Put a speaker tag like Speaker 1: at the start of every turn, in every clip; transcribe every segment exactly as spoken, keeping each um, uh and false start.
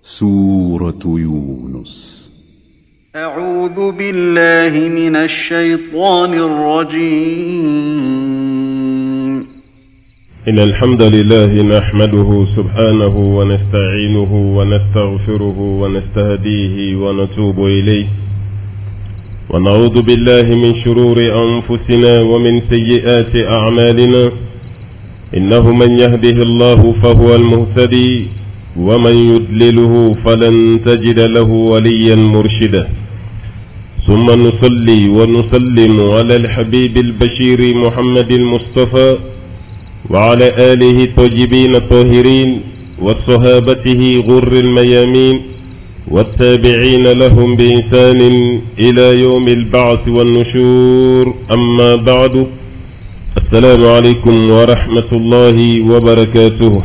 Speaker 1: سورة يونس.
Speaker 2: أعوذ بالله من الشيطان الرجيم.
Speaker 3: إن الحمد لله نحمده سبحانه ونستعينه ونستغفره ونستهديه ونتوب إليه، ونعوذ بالله من شرور أنفسنا ومن سيئات أعمالنا. إنه من يهده الله فهو المهتدي، ومن يضلله فلن تجد له وليا مرشدا. ثم نصلي ونسلم على الحبيب البشير محمد المصطفى وعلى آله الطيبين الطاهرين وصحابته غر الميامين والتابعين لهم بإحسان إلى يوم البعث والنشور. أما بعد، السلام عليكم ورحمة الله وبركاته.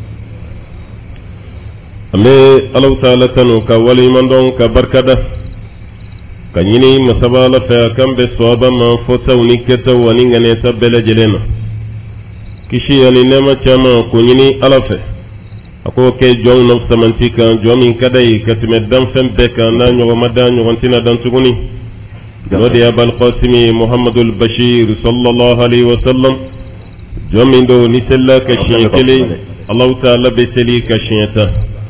Speaker 3: أمي الله تعالى تنو كولي من دون كبركده كنيني مسابالة فكم بصوابا ما فتوني كتو ونغني تبلا جلنا كشي يعني نما كما كنيني ألفه أكو كي جون نفس منتيكا جون كداي كتمدن فم بكا نانيو ومدان وانتنا دان تغني نودي أبا القاسم محمد البشير صلى الله عليه وسلم جون دو نسلا كشيكلي الله تعالى بسلي كشيتا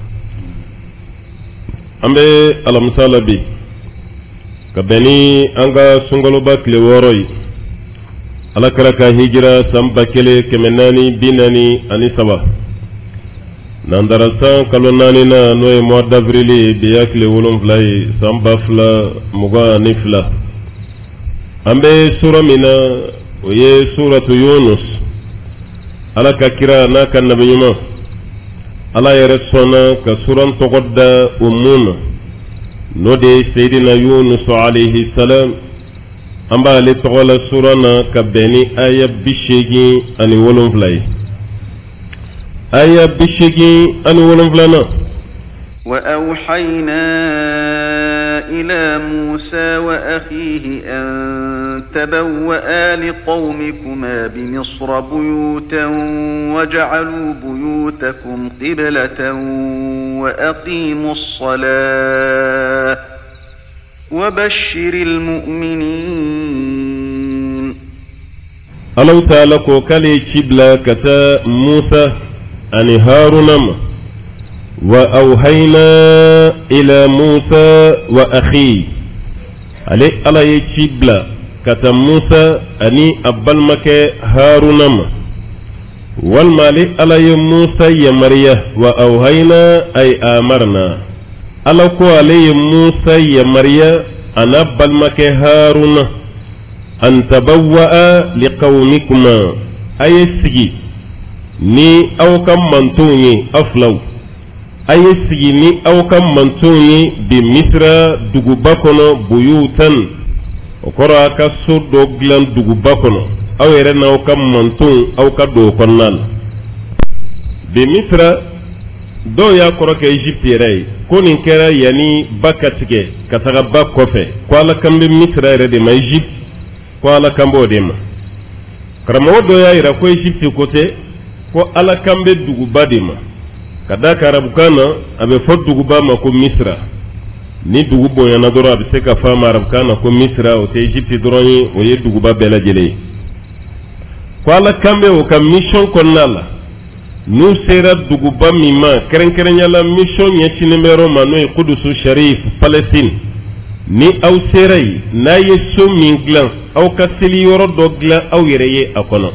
Speaker 3: ambe alamsala bi kabeni anga sungalo bakle woroi alakara ka hijira samba kele kemenani binani ani saba nandarasa kalonani na noe mois d'avril biyakle wolon flay samba fla muga ni fla ambe sura mina oye suratu yunus alaka kira na kan nabiyuma ala yere sona ka suran togodda umuna node seydina yunus alayhi salam amba le togola surana ka beni aya bishegi ani wolonflay aya bishegi ani wolonflana
Speaker 2: وأوحينا إلى موسى وأخيه أن تبوأ لقومكما بمصر بيوتا وجعلوا بيوتكم قبلة وأقيموا الصلاة وبشر المؤمنين.
Speaker 3: الله تعالى كالي قبلة كتا موسى أن هارون وأوحينا إلى موسى وأخيه علي الله يجيبلا كتا موسى أني أبل مكة هارونم والمالي الله موسى يمريه وأوحينا أي آمرنا الله كو علي موسى يمريه أنا أبل مكة هارون أن تبوأ لقومكما أي سجي ني أو كم منتوني أفلو aye sigini aw kam mantuni bi misra duguba kono buyutan okora ka so do glan duguba kono aw yere na aw kam mantun aw ka do konnal bi misra do ya koro ke Egypte ray ko nin kera yani bakatige kataga bakofe ko ala kambe misra yere de ma Egypte ko ala kambo de ma karamo do ya ira ko Egypte kote ko ala kambe duguba de ma kadaka arabukana abe fot duguba ma ko misra ni dugubo yana doro abe se ka fama arabukana ko misra o te Egypte doroni o ye duguba bela jele ko ala kambe o kam mission konnala nu sera duguba mima keren keren yala mission nyati numero mano e Qudusu Sharif Palestine ni aw serai na yeso minglan aw kasili yoro dogla aw yereye akono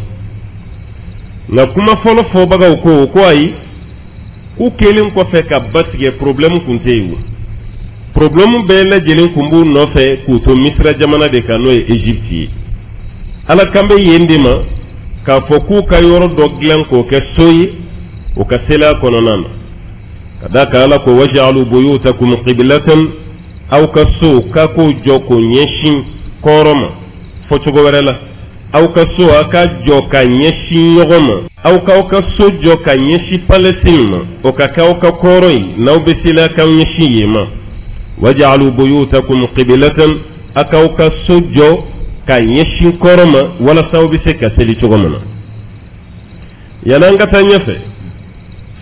Speaker 3: na kuma folo fo baga ko ko ayi ku kelin ko fe ka batige problem kunte yu problem be la jelin kumbu no fe ku to misra jamana de kano e Egypte ala kambe yendima ka foku ka yoro doglan ko ke soyi o ka sela kono nan kadaka ala ko waj'alu buyutakum qiblatan aw ka so ka ko joko nyeshin koroma fochugo werela aw ka so aka joka nyeshin yogoma aw ka ka so joka nyeshi Palestine o ka ka ka koroi naw besila ka nyeshi yema waj'alu buyutakum qiblatan aka ka so jo ka nyeshi koroma wala saw bise ka seli chogoma yananga tanyefe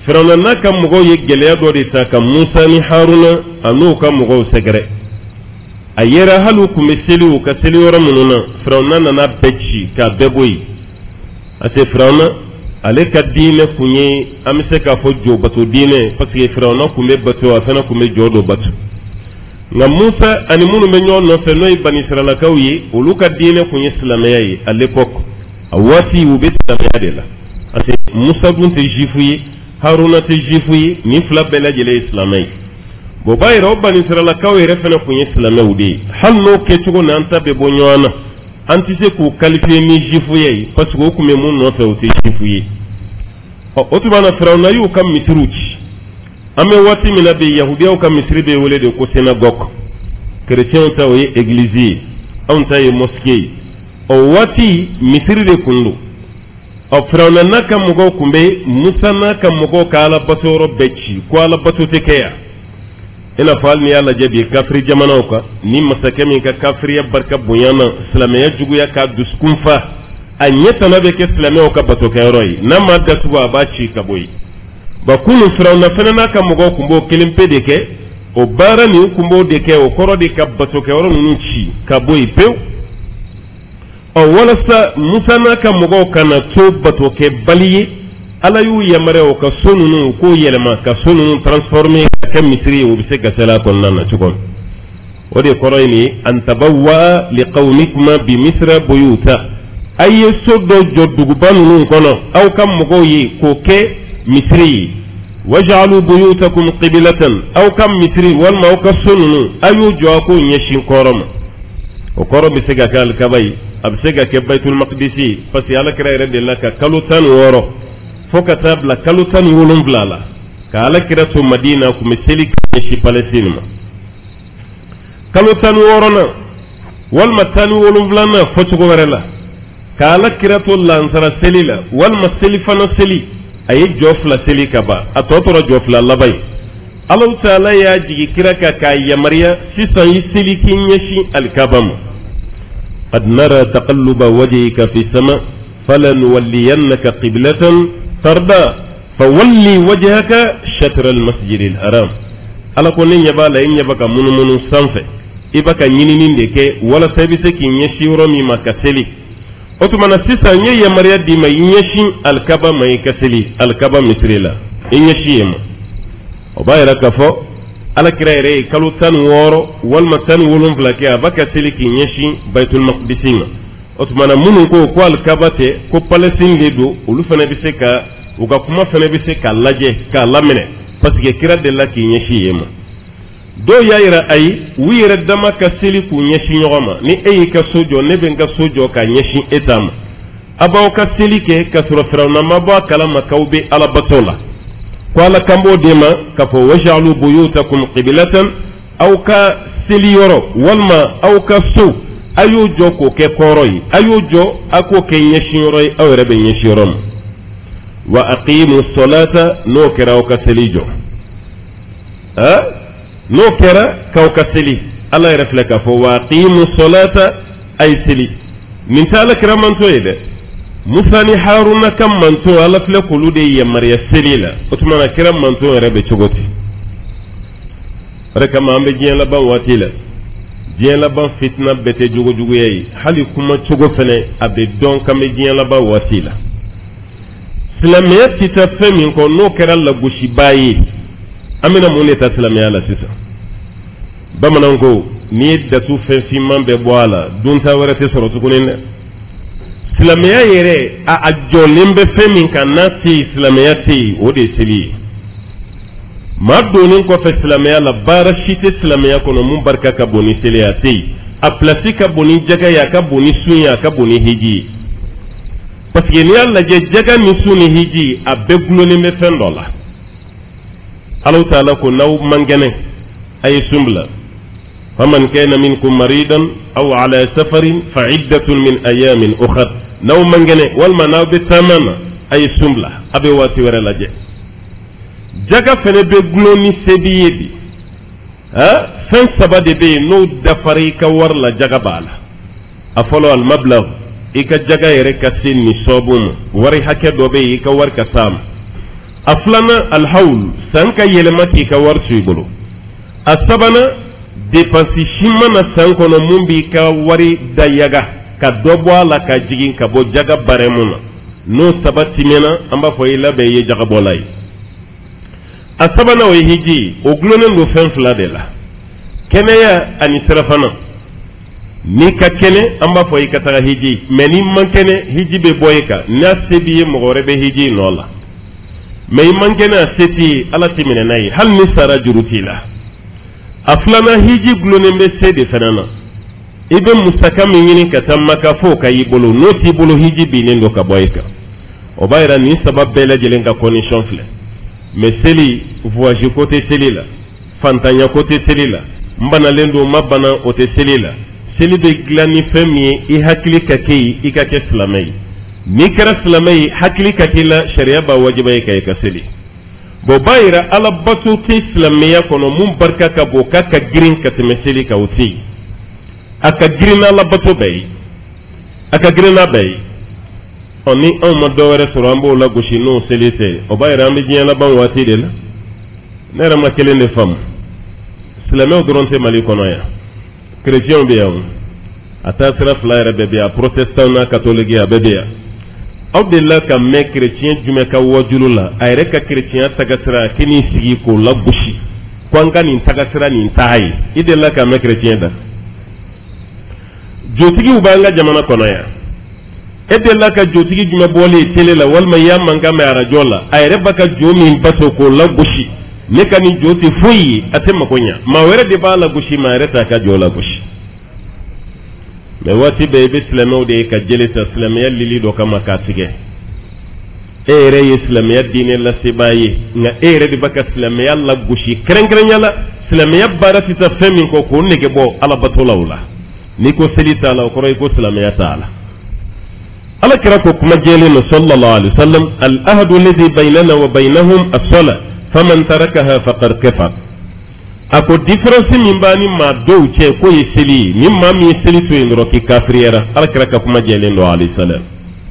Speaker 3: firawna n'a ka mɔgɔw ye gɛlɛya dɔ de ta ka musa ni haruna a n'u ka mɔgɔw sɛgɛrɛ a yɛrɛ hali u tun bɛ seli u ka seli yɔrɔ minnu na firawna nana bɛɛ ci k'a bɛɛ bɔ yen a se firawna ale ka diinɛ kun ye an bɛ se k'a fɔ jɔ bato diinɛ parce que firawna kun bɛ bato a fana kun bɛ jɔ dɔ bato nka musa ani minnu bɛ ɲɔgɔn nɔfɛ n'o ye bani israɛlakaw ye olu ka diinɛ kun ye silamɛya ye à l'époque a waati u bɛ silamɛya de la parce que musa dun tɛ juifu ye haruna tɛ juifu ye nin fila bɛɛ lajɛlen ye silamɛ ye bon b'a yira o bani israɛlakaw yɛrɛ fana kun ye silamɛw de ye hali n'o kɛcogo n'an ta bɛ bɔ ɲɔgɔn na an tɛ se k'u qualifier ni juifuya ye parce que o tun bɛ mun nɔfɛ o tɛ juifu ye ɔ o tuma na firawuna y'u ka misiriw ci an bɛ waati min na bi yahudiyaw ka misiri bɛ wele de ko synagogue chrétienw ta o ye église ye anw ta ye mosquée ye o waati misiri de kun don ɔ firawuna n'a ka mɔgɔw kun bɛ musa n'a ka mɔgɔw ka alabato yɔrɔ bɛɛ ci ko alabato tɛ kɛ yan i n'a fɔ hali n'i y'a lajɛ bi kafiri jamanaw kan ni masakɛ min ka kafiriya barika bonya na silamɛya juguya k'a dusukun fa a ɲɛtana bɛ kɛ silamɛw ka batokɛyɔrɔ ye n'a ma datugu a b'a ci ka bɔ yen ba kunun firawuna fana n'a ka mɔgɔw kun b'o kelen pe de kɛ o baara nin kun b'o de kɛ o kɔrɔ de ka batokɛyɔrɔ ninnu ci ka bɔ yen pewu ɔ walasa musa n'a ka mɔgɔw kana to batokɛbali ye ala y'u yamaruya o ka so ninnu k'o yɛlɛma ka so ninnu transformer ka kɛ misiri ye o bɛ se ka sela kɔnɔna na cogo min o de kɔrɔ ye nin ye an tabawwa liqawmikuma bi misra buyuta a ye so dɔ jɔ duguba ninnu kɔnɔ aw ka mɔgɔw ye k'o kɛ misiri ye waj'alu buyutakum qiblatan aw ka misiri walima aw ka so ninnu a y'u jɔ a k'o ɲɛsin kɔrɔ ma o kɔrɔ bɛ se ka kɛ alikaba ye a bɛ se ka kɛ baitul maqdisi ye parce que alakira yɛrɛ de la ka kalo tan ni wɔɔrɔ fo ka taa bila kalo tan ni wolonwula la ka alakira to madina kun bɛ seli ka ɲɛsin palestine ma kalo tan ni wɔɔrɔnan walima tan ni wolonwulanan fɔcogo wɛrɛ la ka alakira to lansara seli la walima seli fana seli a ye jɔ fila seli ka ban a tɔ tora jɔ fila laban ye alahu taala y'a jigi kira kan k'a yamariya sisan i seli k'i ɲɛsin alikaba ma qad nara taqalluba wajhika fi sama falanuwalliyannaka qiblatan tarda fawalli wajhaka shatra almasjid alharam ala ko ne ɲɛ b'a la i ɲɛ bɛ ka munumunu sanfɛ i bɛ ka ɲinini de kɛ walasa i bɛ se k'i ɲɛsin yɔrɔ min ma ka seli o tuma na sisan n ye yamaruya d'i ma i ɲɛsin alikaba ma i ka seli alikaba misiri la i ɲɛsin yen ma o b'a yira k'a fɔ alakira yɛrɛ ye kalo tan ni wɔɔrɔ walima tan ni wolonwula kɛ a b'a ka seli k'i ɲɛsin baitul maqdisi ma o tuma na minnu ko ko alikaba tɛ ko palestine de don olu fana bɛ se ka u ka kuma fana bɛ se k'a lajɛ k'a laminɛ parce que kira delila k'i ɲɛsin yen ma dɔw y'a yira ayi u yɛrɛ dama ka seli k'u ɲɛsin ɲɔgɔn ma ni e y'i ka so jɔ ne bɛ n ka so jɔ k'a ɲɛsin e ta ma a b'aw ka seli kɛ k'a sɔrɔ firawuna ma bɔ a kalama k'aw bɛ alabato la ko ala kan b'o de ma k'a fɔ waj'alu buyutakum qiblatan aw ka seli yɔrɔ walima aw ka so a y'o jɔ k'o kɛ kɔrɔ ye a y'o jɔ a k'o kɛ ɲɛsin yɔrɔ ye aw yɛrɛ bɛ ɲɛsin yɔrɔ ma wa aqimu salata n'o kɛra aw ka seli jɔ ah n'o kɛra k'aw ka seli ala yɛrɛ filɛ k'a fɔ wa aqimu salata a ye seli nin tɛ ala kira manto ye dɛ musa ni haruna ka manto ala filɛ k'olu de yamaruya seli la o tuma na kira manto yɛrɛ bɛ cogo di o de kama an bɛ diɲɛ laban waati la diɲɛ laban fitina bɛɛ tɛ jogojuguya ye hali kuma cogo fɛnɛ a bɛ dɔn k'an bɛ diɲɛ laban waati la silamɛya tɛ taa fɛn min kɔ n'o kɛra lagosibaa ye an bɛna mun de ta silamɛya la sisan bamananw ko n'i ye datu fɛn finman bɛɛ bɔ a la dunta wɛrɛ tɛ sɔrɔ tuguni dɛ silamɛya yɛrɛ a a jɔlen bɛ fɛn min kan n'a tɛ yen silamɛya tɛ yen o de ye seli ye maa donnen kɔfɛ silamɛya la baara si tɛ silamɛya kɔnɔ mun barika ka bon ni seli ye a tɛ yen a pilasi ka bon ni jɛgɛ ye a ka bon ni sun ye a ka bon ni hiji ye parce que n'i y'a lajɛ jɛgɛ ni sun ni hiji a bɛɛ gulonnen bɛ fɛn dɔ la alahu taala ko n'aw man kɛnɛ a ye sun bila faman kana minkum maridan aw ala safarin fa iddatun min ayamin ukhar n'aw man kɛnɛ walima n'aw bɛ taama na a ye sun bila a bɛ waati wɛrɛ lajɛ jaga fɛnɛ bɛ gulon ni se b'i ye bi ah fɛn saba de bɛ yen n'o dafara i ka wari la jaga b'a la a fɔlɔ alimablag i ka jaga yɛrɛ ka se nisɔbu ma wari hakɛ dɔ bɛ yen i ka wari ka s'a ma أفلنا الحول سانكا يلمكي كوارسي بلو السبنا dépense shimana sankono mumbi ka wari da yaga ka dobo ala ka jigin ka bo jaga baremuna no sabati mena amba fo ila be ye jaga bolay asabana o hiji o glonen do fen fla de la keneya ani serafana ni ka kene amba fo ikata hiji meni man kene hiji be boyka na sebiye mo gore be hiji no la me man kene seti ala timene nay hal ni sara jurutila aflana hiji glonembe sede fanana ibe musaka mingini katamma ka fo kayi bolo noti bolo hiji binendo ka boyka obayra ni sabab bela jelenga condition fle mais seli voyage côté seli la fantanya côté seli la mbana lendo mabana ote seli la seli be glani femi i hakli ka kay i ka ke islamay ni kara islamay hakli ka tila sharia ba wajiba kay ka seli bo bayra ala batu ti islamiya kono mum barka ka bo ka ka girin ka temeseli ka uti aka girin ala batu bay aka girin bay oni on mo dowere surambo la goshi no selite o bayra ambi nyala ban wati de la nera ma kelene fam islamiya doronte mali kono ya chrétien be yaw ata sira flaire be be protestant na catholique ya be be Abdullah ka me chrétien jume ka wajulu la ayre ka chrétien tagasira kini sigi ko la bushi kwanga ni tagasira ni tai idella ka me chrétien da jotigi ubanga jamana kono ya edella ka jotigi jume bole tele la walma ya manga me arajola ayre baka jomi bato ko la bushi ne kani joti fuyi atema konya ma were de ba la bushi ma reta ka jola bushi me wati be be islamo de ka jelita islamiya lili do kama katige ere islamiya dine la sibayi nga ere de baka islamiya la gushi krengrenya la islamiya barati ta femin ko ko nege bo ala batulawla ni ko selita la ko ko islamiya taala ala kirako kuma jeli no sallallahu alaihi wasallam al ahdu alladhi baynana wa baynahum as-salah faman tarakaha faqad kafara ako difference min bani ma do che ko yeseli min ma mi yeseli to indro ki kafriera alkara ka kuma jelen do alayhi salam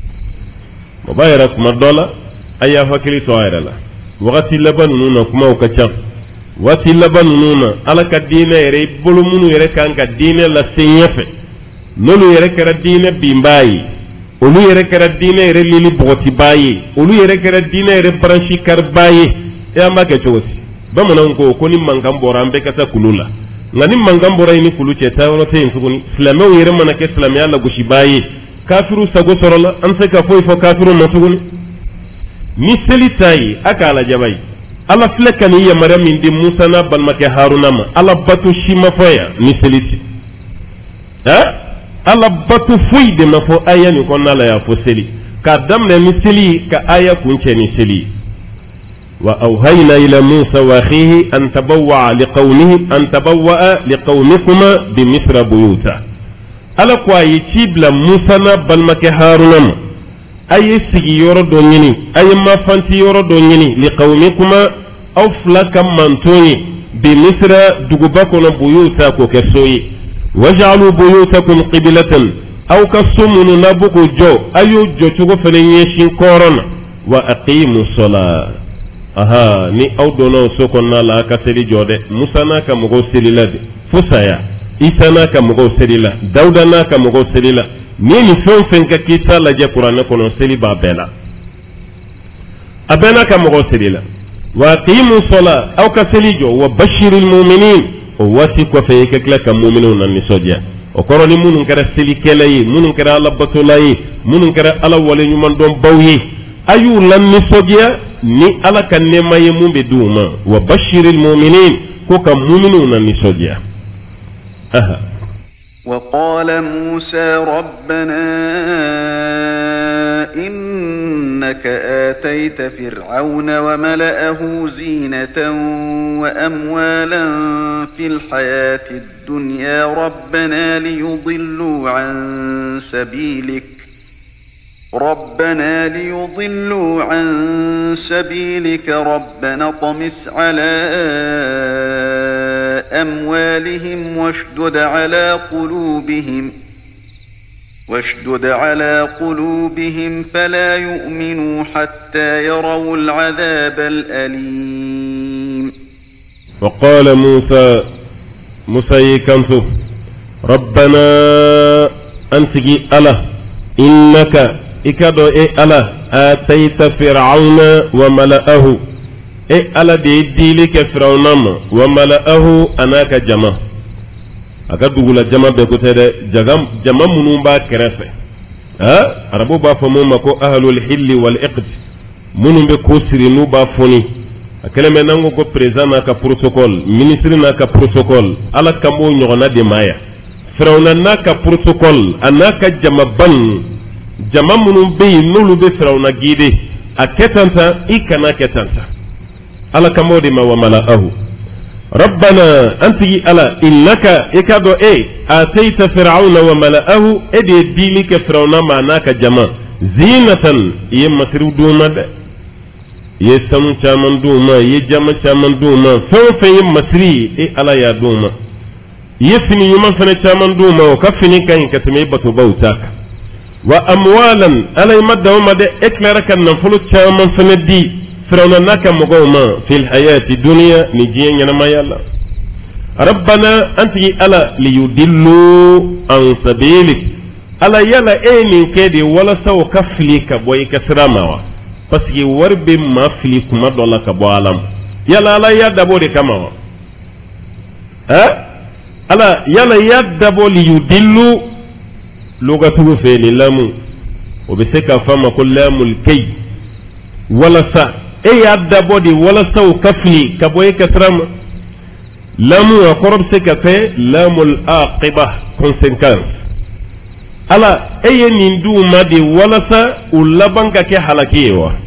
Speaker 3: mo bayra kuma dola aya fakili to ayra la waqti laban nuna kuma ka cha wati laban nuna alaka dine re bolu munu yere kanka dine la senyefe nolu yere kara dine bimbayi olu yere kara dine re lili boti bayi olu yere kara dine re branchi karbayi e amake chosi bamanan ko ko ni mangam borambe kata kulula ngani mangam boray ni kulu ce tawono te suguni islamaw yere manake islamya la gushi bayi kafiru sago sorola an se ka foy fo kafiru masuguni ni selitayi akala jabay ala flekani ya maryam indi musa na balmake haruna ma ala batu shima foya ni seliti ha ala batu fuy de ma fo aya ni ko nala ya fo seli ka damne ni seli ka aya kunche ni seli وأوهينا إلى موسى وأخيه أن تبوأ لقومهم أن تبوأ لقومكما بمصر بيوتا ألا كوا يجيب لموسى بالمك هارون أي سيجي يورو نيني أي ما فانتي يورو نيني لقومكما أو فلاك مانتوني بمصر دغباكم بيوتا كوكسوي وجعلوا بيوتكم قبلة أو كسمون نبوكو جو أيو جو تشوفوا فنيشين كورونا وأقيموا الصلاة aha ni awdono sokonna la ka seli jode musa na ka mugo seli la fusaya isa na ka mugo seli la dauda na ka mugo seli la ni ni fen fen ka kita la je qur'an ko no seli ba bela abena ka mugo seli la wa qimu sala aw ka seli jo wa bashiril mu'minin o wasi ko fe ke kala ka mu'minuna ni sodia o koroni munun kara seli kelay munun kara ala batulay munun kara ala wala ñu man don bawyi ayu lan ni sodia ni ala kan nema ye mumbe duma wa bashiril mu'minin ko kam mu'minuna ni sodia aha
Speaker 2: wa qala musa rabbana innaka atayta fir'auna wa mala'ahu zinatan wa amwalan fil hayatid dunya rabbana liyudillu an sabilik ربنا ليضلوا عن سبيلك ربنا طمس على أموالهم واشدد على قلوبهم واشدد على قلوبهم فلا يؤمنوا حتى يروا العذاب الأليم.
Speaker 3: وقال موسى موسى كنتو ربنا أنتجي ألا إنك إكادو إي ألا آتيت فرعون وملأه إي ألا دي ديلك فرعون وملأه أناك جمع أكادو لا جمع بكتير جمع جمع منوبا كرفة ها أربو بافمو مكو أهل الحل والإقد منو بكوسري نوبا فوني akeleme nango ko president naka protocole ministre naka protocole ala kambo nyogona de maya firawna naka protocole anaka jama ban jama munum be nulu be firawna gide aketanta ikana ketanta ala kambo de ma wa malaahu rabbana anti ala innaka ikado e ataita fir'auna wa malaahu ede dilika firawna ma naka jama zinatan yemma siruduma de ye samu caman duma ye jama caman duma fɛn fɛn ye masiri e ala y'a duma ye fini ɲuman fana caman duma o ka fini ka ɲi ka tɛmɛ e batobaw ta kan wa amwalan ala ye ma daw ma dɛ e tilara ka nafolo caman fana di firawuna n'a ka mɔgɔw ma fil hayati duniya ni diɲɛ ɲɛnamaya la rabbana an tigi ala liyudillu an sabilik ala yala e nin kɛ de walasa o ka fili ka bɔ i ka sira ma wa parce que warbe ma fili kuma dɔ la ka bɔ alam yala ala ya dabo de kama wa eh ala yala ya dabo li yudillu lugatu fe ni lamu o be se ka fama ko lamul kay wala sa e ya dabo di wala sa o ka fili ka bɔ ka tram lamu a korob se ka fe lamul aqiba conséquence ala eye nin duuma de walasa u laban ka kɛ halaki ye wa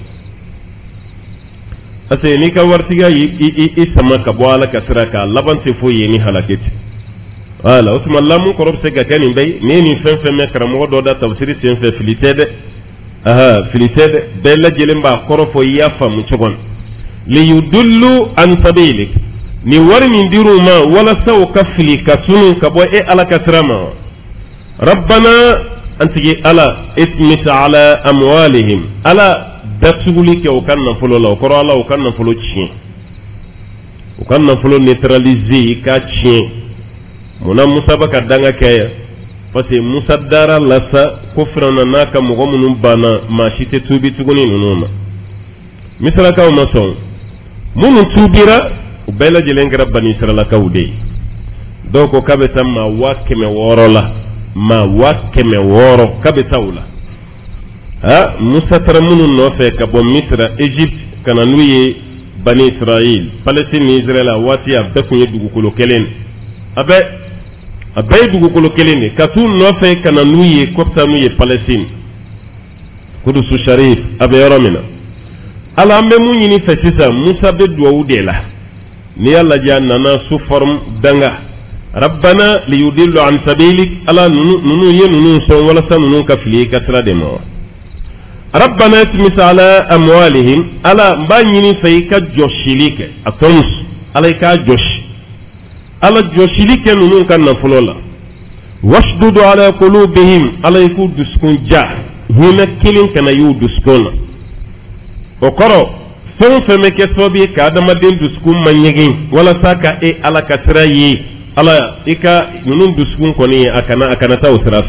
Speaker 3: parce que n'i ka waritiga i sama ka bɔ ala ka sira kan laban tɛ foyi ye ni halaki tɛ wala o tuma lamu kɔrɔ bɛ se ka kɛ nin bɛɛ ye ni nin fɛn fɛn mɛn karamɔgɔ dɔ da tafsiri sen fɛ fili tɛ dɛ aha fili tɛ dɛ bɛɛ lajɛlen b'a kɔrɔ fɔ i y'a faamu cogo min liyudullu an sabilik ni wari min dir'u ma walasa u ka fili ka tunu ka bɔ e ala ka sira ma ربنا أنتي ألا اسمس على أموالهم ألا دسولك وكان نفلو لا وكرا لا وكان نفلو تشين وكان نفلو نيتراليزي كاتشين منا موسى بكا دانا كايا فسي موسى دارا لسا كفرنا ناكا مغمون بانا ما شيت توبي تغني نونما مثل كاو مسون منو توبيرا وبلا جلنغرا بني اسرائيل كاودي دوكو كابتا ما واكمه ورولا ma wa kɛmɛ wɔɔrɔ kabe tawla ha musa tara minnu nɔfɛ ka bɔ misra egypte ka na n'u ye bani israel palestine ni israel a waati a bɛɛ tun ye dugukolo kelen a bɛɛ a bɛɛ ye dugukolo kelen de ka t'u nɔfɛ ka na n'u ye kɔfisa n'u ye palestine kudusu sharif a bɛ yɔrɔ min na ala an bɛ mun ɲini fɛ sisan musa bɛ duwawu de la n'i y'a lajɛ a nana su forme danga ربنا ليضل عن سبيلك ألا ننو ينو سون ولا سننو كفلي كسر دموا ربنا تمس على أموالهم ألا بانيني فيك جوشيليك أتونس عليك جوش ألا جوشيليك ننو كان نفلولا واشدد على قلوبهم عليك دسكون جا هنا كلين كان يو دسكون وقرأ فون فمك سوبي كادما دين دسكون منيجين ولا ساكا إيه على كسر يه ala ika nunun duskun koni akana akana tawsiraf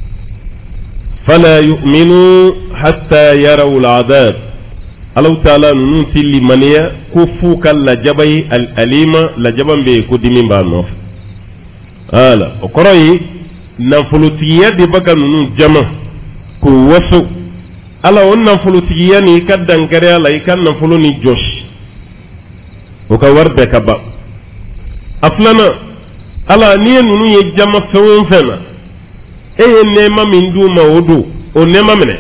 Speaker 3: fala yu'minu hatta yarawu al'adab alaw ta'ala nunun tilli maniya kufu kala jabai al-alima la jaban be ko dimin ba no ala okoroyi nafulutiya di baka nunun jama ko wasu ala on nafulutiya ni kaddan gare ala ikan nafulu ni josh o ka warbe kaba aflana ala ni nunu ye jama fɛn fɛn na e ye nɛɛma min d'u ma o don o nɛɛma minɛ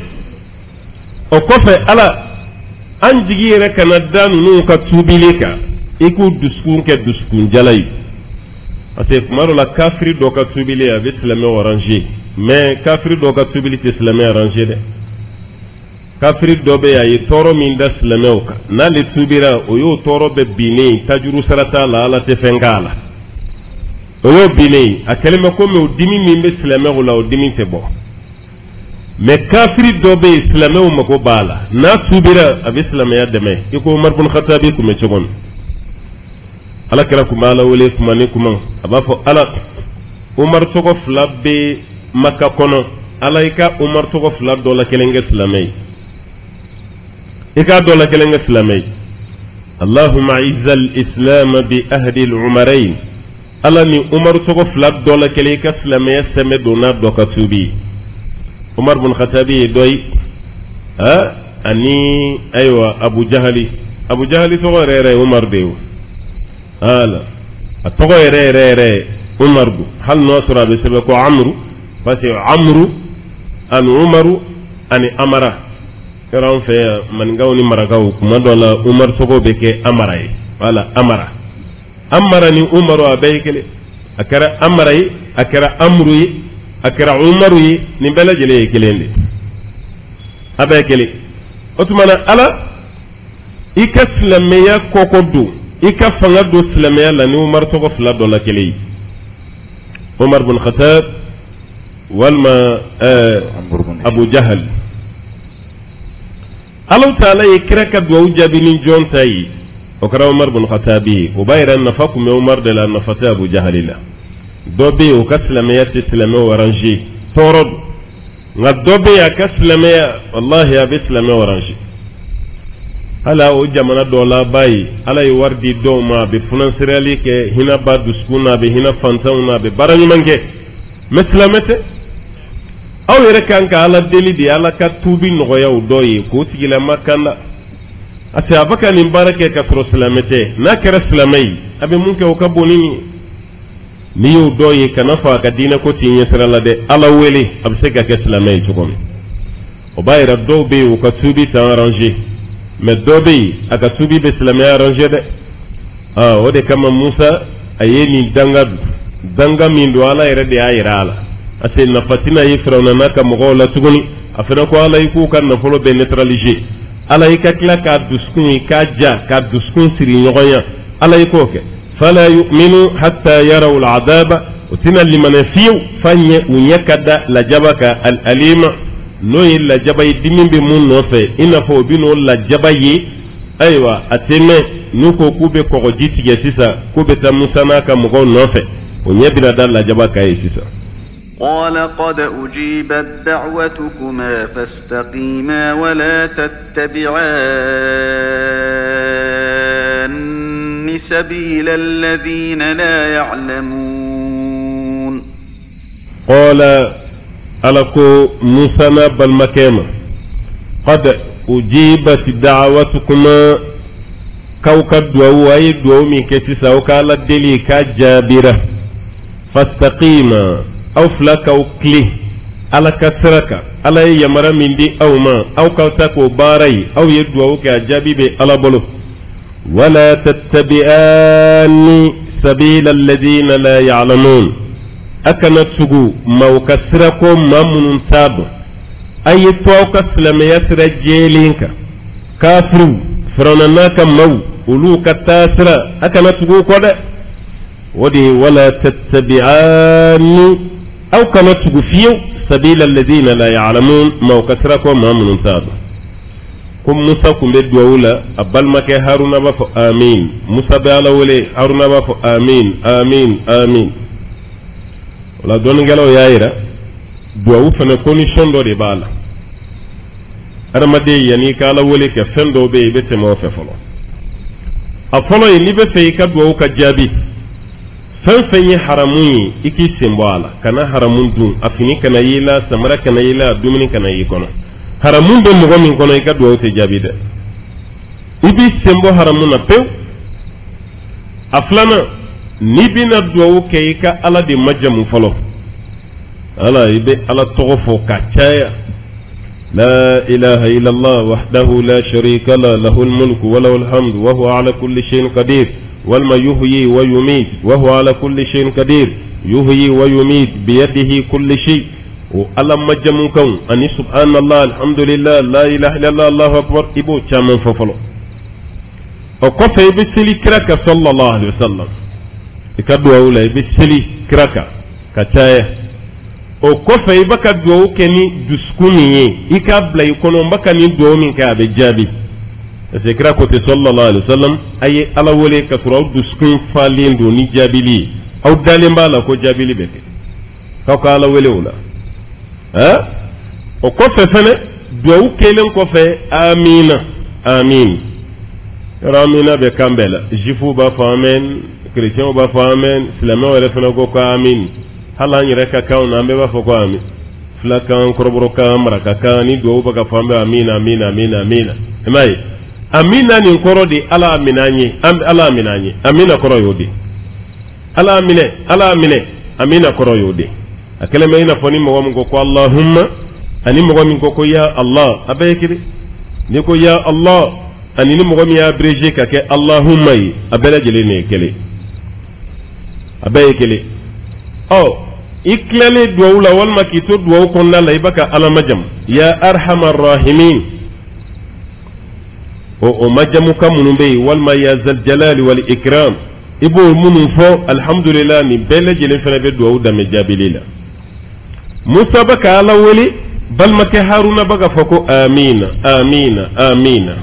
Speaker 3: o kɔfɛ ala an jigi yɛrɛ kana da nunu ka tubili kan i k'u dusukun kɛ dusukun jala ye parce que kuma dɔ la kafiri dɔ ka tubili a bɛ silamɛ arranger mais kafiri dɔ ka tubili tɛ silamɛ arranger dɛ kafiri dɔ bɛ yen a ye tɔɔrɔ min da silamɛw kan n'ale tubira o y'o tɔɔrɔ bɛ binnen tajuru sara t'a la ala tɛ fɛn k'a la o y'o binnen a kɛlen bɛ komi o dimi min bɛ silamɛw la o dimi tɛ bɔ me kafiri do be islamew mako bala na subira ab islameya deme iko Umar bin Khattabi kuma cegon ala kira kuma ala wale kuma ne kuma abafo ala Umar togo flabbe makka kono ala ika Umar togo flab do la kelenge islamey ika do la kelenge islamey Allahumma izzal islam bi ahdi al-umarayn ala ni Umar togo flab do la kelenge islamey seme do na do ka subi Umar bin Khattabi doy ha ani aywa Abu Jahali Abu Jahali togo rere Umar dew ala togo rere rere Umar du hal nosra be sebe ko Amru parce Amru an Umaru ani Amara ran fe man gawni maragaw kuma dola Umar togo be ke Amara yi wala Amara Amara ni Umaru abaykele akara Amara yi akara Amru yi akara Umaru yi ni bela jele kelende abaykele otumana ala ikaslameya kokodu ika fanga do islameya la ni Umar togo fla dola kele Umar bin Khattab walma Abu Jahal Allah Ta'ala yikraka do jabini jontai okra Umar bin Khattabi ubayra nafaku me Umar de la nafata Abu Jahalila dobe o kaslameya islame waranji torod nga dobe ya kaslameya wallahi ya islame waranji ala o jamana dola bayi ala yi wardi doma be finansirali ke hina ba duskuna be hina fantauna be barani manke meslamete aw yere kanka ala deli di ala ka tubi nogoya u doyi ko tigila makanda ati abaka ni barake ka proslamete na kera slamai abe munke o ka bonini ni u doyi kana fa ka dina ko tinye sirala de ala weli abse ka ke slamai tukom o bayra do be o ka tubi ta arranger mais dobe aka tubi be islamé arrangé de ah ode kama Musa ayeni danga danga min do ala ire de ayira ala ase na fatina yi firawna naka mo la tuguni afena ko ala yiku kan na folo be neutraliser ala yika kila ka duskun ka ja ka duskun siri nyogonya ala yiko ke fala yu'minu hatta yaraw al'adaba utina liman fiu fanye unyakada la jabaka al-alima no la jabay dimimbe mun no fe ina fo bino la jabayi aywa ateme nuko kube ko jitige sisa kube ta musana ka mo no fe o nyebina dal la jabaka yi sisa
Speaker 2: qala qad ujibat da'watukuma fastaqima wa la tattabi'an sabila alladhina la ya'lamun
Speaker 3: qala alako musana balmakema qad ujibat da'watukuma kawka duwawu ay duwawu min kesi saw kala deli ka jabira fastaqima aw flaka aw kli ala kasraka ala yamara min di aw ma aw kawta ko barai aw yedduwawu ka jabibe ala bolo wala tattabi'ani sabila alladhina la ya'lamun akana tugu mawkasira ko mamunun tabu ayi toka silamiya sira jelinka kafiru firananaka maw ulu katasira akana tugu ko de wadi wala tattabi'ani aw kana tugu fiyu sabila alladhina la ya'lamun mawkasira ko mamunun tabu kum musa kumbe duwula abal make haruna ba fa amin musa be ala wole haruna ba fa amin amin amin la don ngelaw yaayira duwawu fana condition do de bala aramade yani kala wole ke fendo be be te mo fe folo a folo ni be fe ka duwawu ka jabi fen fenye haramun iki simbala kana haramun dun afini kana yila samara kana yila dumini kana yikono haramun be mo min kono ka duwawu te jabi de ibi sembo haramun na pe aflana ni bina duwawu ke ka ala de majamu folo ala ibe ala togofo ka chaya la ilaha illa allah wahdahu la sharika la lahul mulku wa lahul hamdu wa huwa ala kulli shay'in qadir wal ma yuhyi wa yumit wa huwa ala kulli shay'in qadir yuhyi wa yumit bi yadihi kulli shay wa ala majamu kan ani subhanallah alhamdulillah la ilaha illa allah allahu akbar ibo chaman fofolo o ko fe be sili kraka sallallahu alaihi wasallam ikadwa ula be sili kraka kachaya o kofe ibaka duwawu keni duskuni ye ika bla ikono mbaka ni duwawu min ka abe jabi sekira kote sallallahu alaihi wasallam aye ala wole ka sura duskun falin do ni jabili aw dalemba la ko jabili beke ka ko ala wole wala ha o kofe fene duwawu kelen kofe amina amin ramina be kambela jifu ba famen chrétien ba famen islamo wala fana ko ko amin hala nyere ka kaw na be ba fo ko amin fla kan koroboro ka maraka ka ni duwawu ba ka fambe amina amina amina amina emai amina ni koro di ala aminanye am ala aminanye amina koro yodi ala amine ala amine amina koro yodi akele me ina foni mo mo ko allahumma ani mo min ko ko ya allah abayekiri ni ko ya allah ani ni mo mi ya abreje ka ke allahumma yi abela jele ne kele abayekele oh iklale duwula wal makito duwu ko na la ibaka ala majam ya arhamar rahimin o majamu kamunu be walma ya zal jalali wal ikram ibo munu fo alhamdulillah ni bele jele fana be do da me jabilila musa baka ala wali bal make haruna baga foko amina amina amina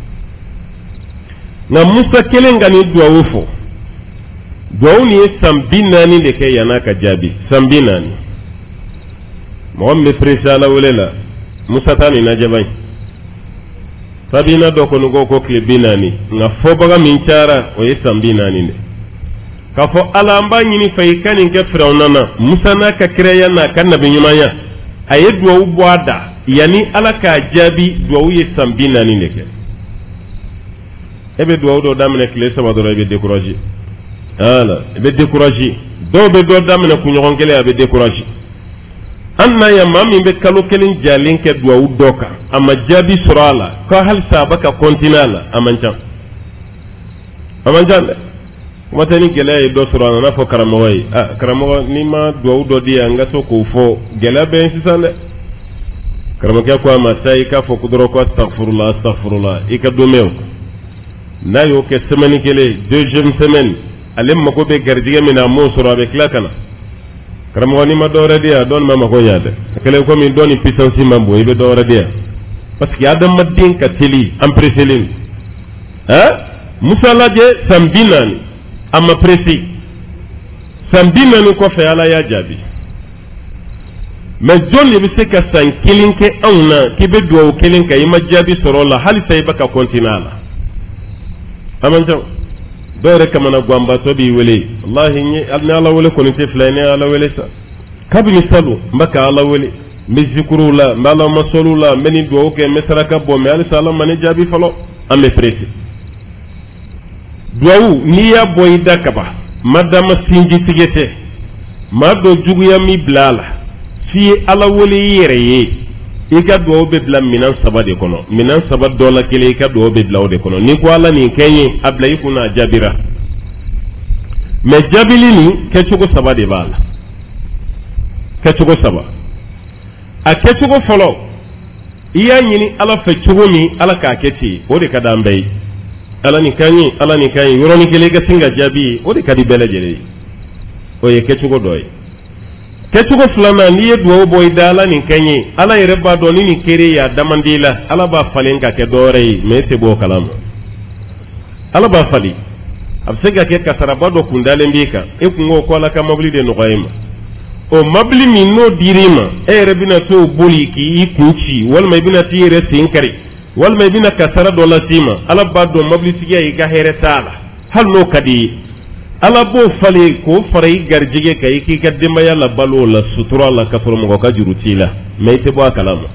Speaker 3: na musa kelenga ni do fo do ni sambina ni de ke yana ka jabi sambina ni mo me presa ala wala musa tani na jabai sabina do ko nugo ko kle binani nga fo baga min cara o yesam binani ne ka fo alamba nyini fay kanin ke firawna musa na ka kreya na kan nabi nyumanya aye duwa boada yani ala ka jabi duwa yesam binani ne ke ebe duwa do damne kle sama do ebe décourager ala ebe décourager do be do damne ku nyogon kele ebe décourager anna ya mami be kalo kelin jalin ke duwa doka amma jabi surala ko hal sabaka kontinala amanjan amanjan kuma tani gele do surala na fo karamo way ah karamo ni ma duwa do dia nga so ko fo gele be sisale karamo ke ko ma sai ka fo kudro ko astaghfirullah astaghfirullah ika do mew na yo ke semaine kele deuxième semaine alem mako be gardige mina mo sura be klakana karamo ni ma dore dia don mama ko nyaade kele ko mi doni puissance mambo ibe dore dia parce que adam madin ka teli ampreselin hein musa laje sambinani amma presi sambinani ko fe ala ya jabi mais jonni bi se ka san kilinke awna kibe do kilinka yima jabi sorola hali say baka kontinala amanjo dore kamana gwamba to bi wele wallahi ni alna ala wele ko ni te flane ala wele sa kabini salu mbaka ala wele mizikurula mbala masolula meni do ke mesaraka bo me ali sala mani jabi falo ame presi duwu niya boyda kaba madama sinji tigete mado juguya mi blala fi ala wele yere ika do be bla minan sabade kono minan sabad dola kele ika do be bla de kono ni ko ala ni kenyi abla yikuna jabira me jabili ni kechugo sabade bala kechugo saba a kechugo folo iya nyini ala fe chugo mi ala ka keti o de kada mbei ala ni kanyi ala ni kanyi yoro ni kele ga singa jabi o de kadi bele jere o ye kechugo doy kechugo flana ni ye do boy dala ni kanyi ala yere ba do ni ni kere ya damandila ala ba falen ka ke dore me se bo kalam ala ba fali absega ke kasara ba do kundale mbika e kungo ko ala ka mabli de no qayma o mabli min no dirima e rebina to boli ki ikunci wal may bina tire sinkari wal may bina kasara do la sima ala ba do mabli tiya yi ga here sala hal no kadi ala bo fale ko farai garjige kai ki kadima yalla balo la sutura la kafur mo ka jurutila may te bo kalama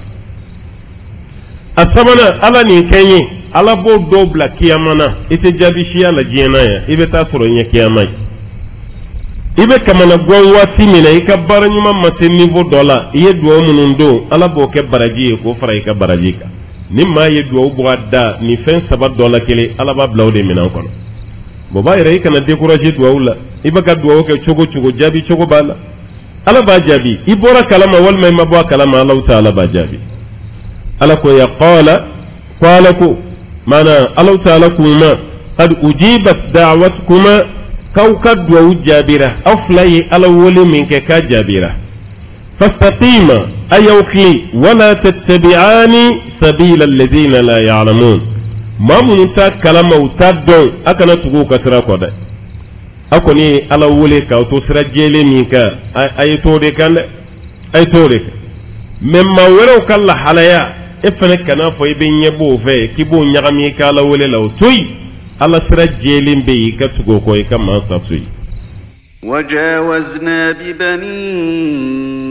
Speaker 3: asamana ala ni kenyi ala bo dobla kiyamana ite jabi shi ala jena ya ibe ta soro nya kiyamai ibe kamana gwan wati mina ika baranyuma mate niveau dola iye duwa munundo ala bo ke baraji ko fara ika baraji ka nimma ye duwa bo adda ni fen sabat dola kele ala ba blawde mina kono bo ba ire kana décourager duwa wala ibe ka duwa ke chogo chogo jabi chogo bala ala ba jabi ibora kalama wal may mabwa kalama allah ta'ala ba jabi ala ko ya qala qala ku mana allah ta'ala kuma qad ujibat da'watukuma كوكب وجابرة أفلي على ولي منك كجابرة فاستقيما أيوكي ولا تتبعان سبيل الذين لا يعلمون ما منتا كلام وتدون أكنا تقوك سراكودا أكوني على وليك أو تسرى جيلي ميكا أي توريك أي توريك مما ولو كلا حلايا إفنك كنا في بين يبو في كيبو نغمي كلا ولي لو توي على سرى جيلي بيكا تقوكوي كما صفوي.
Speaker 2: وجاوزنا ببني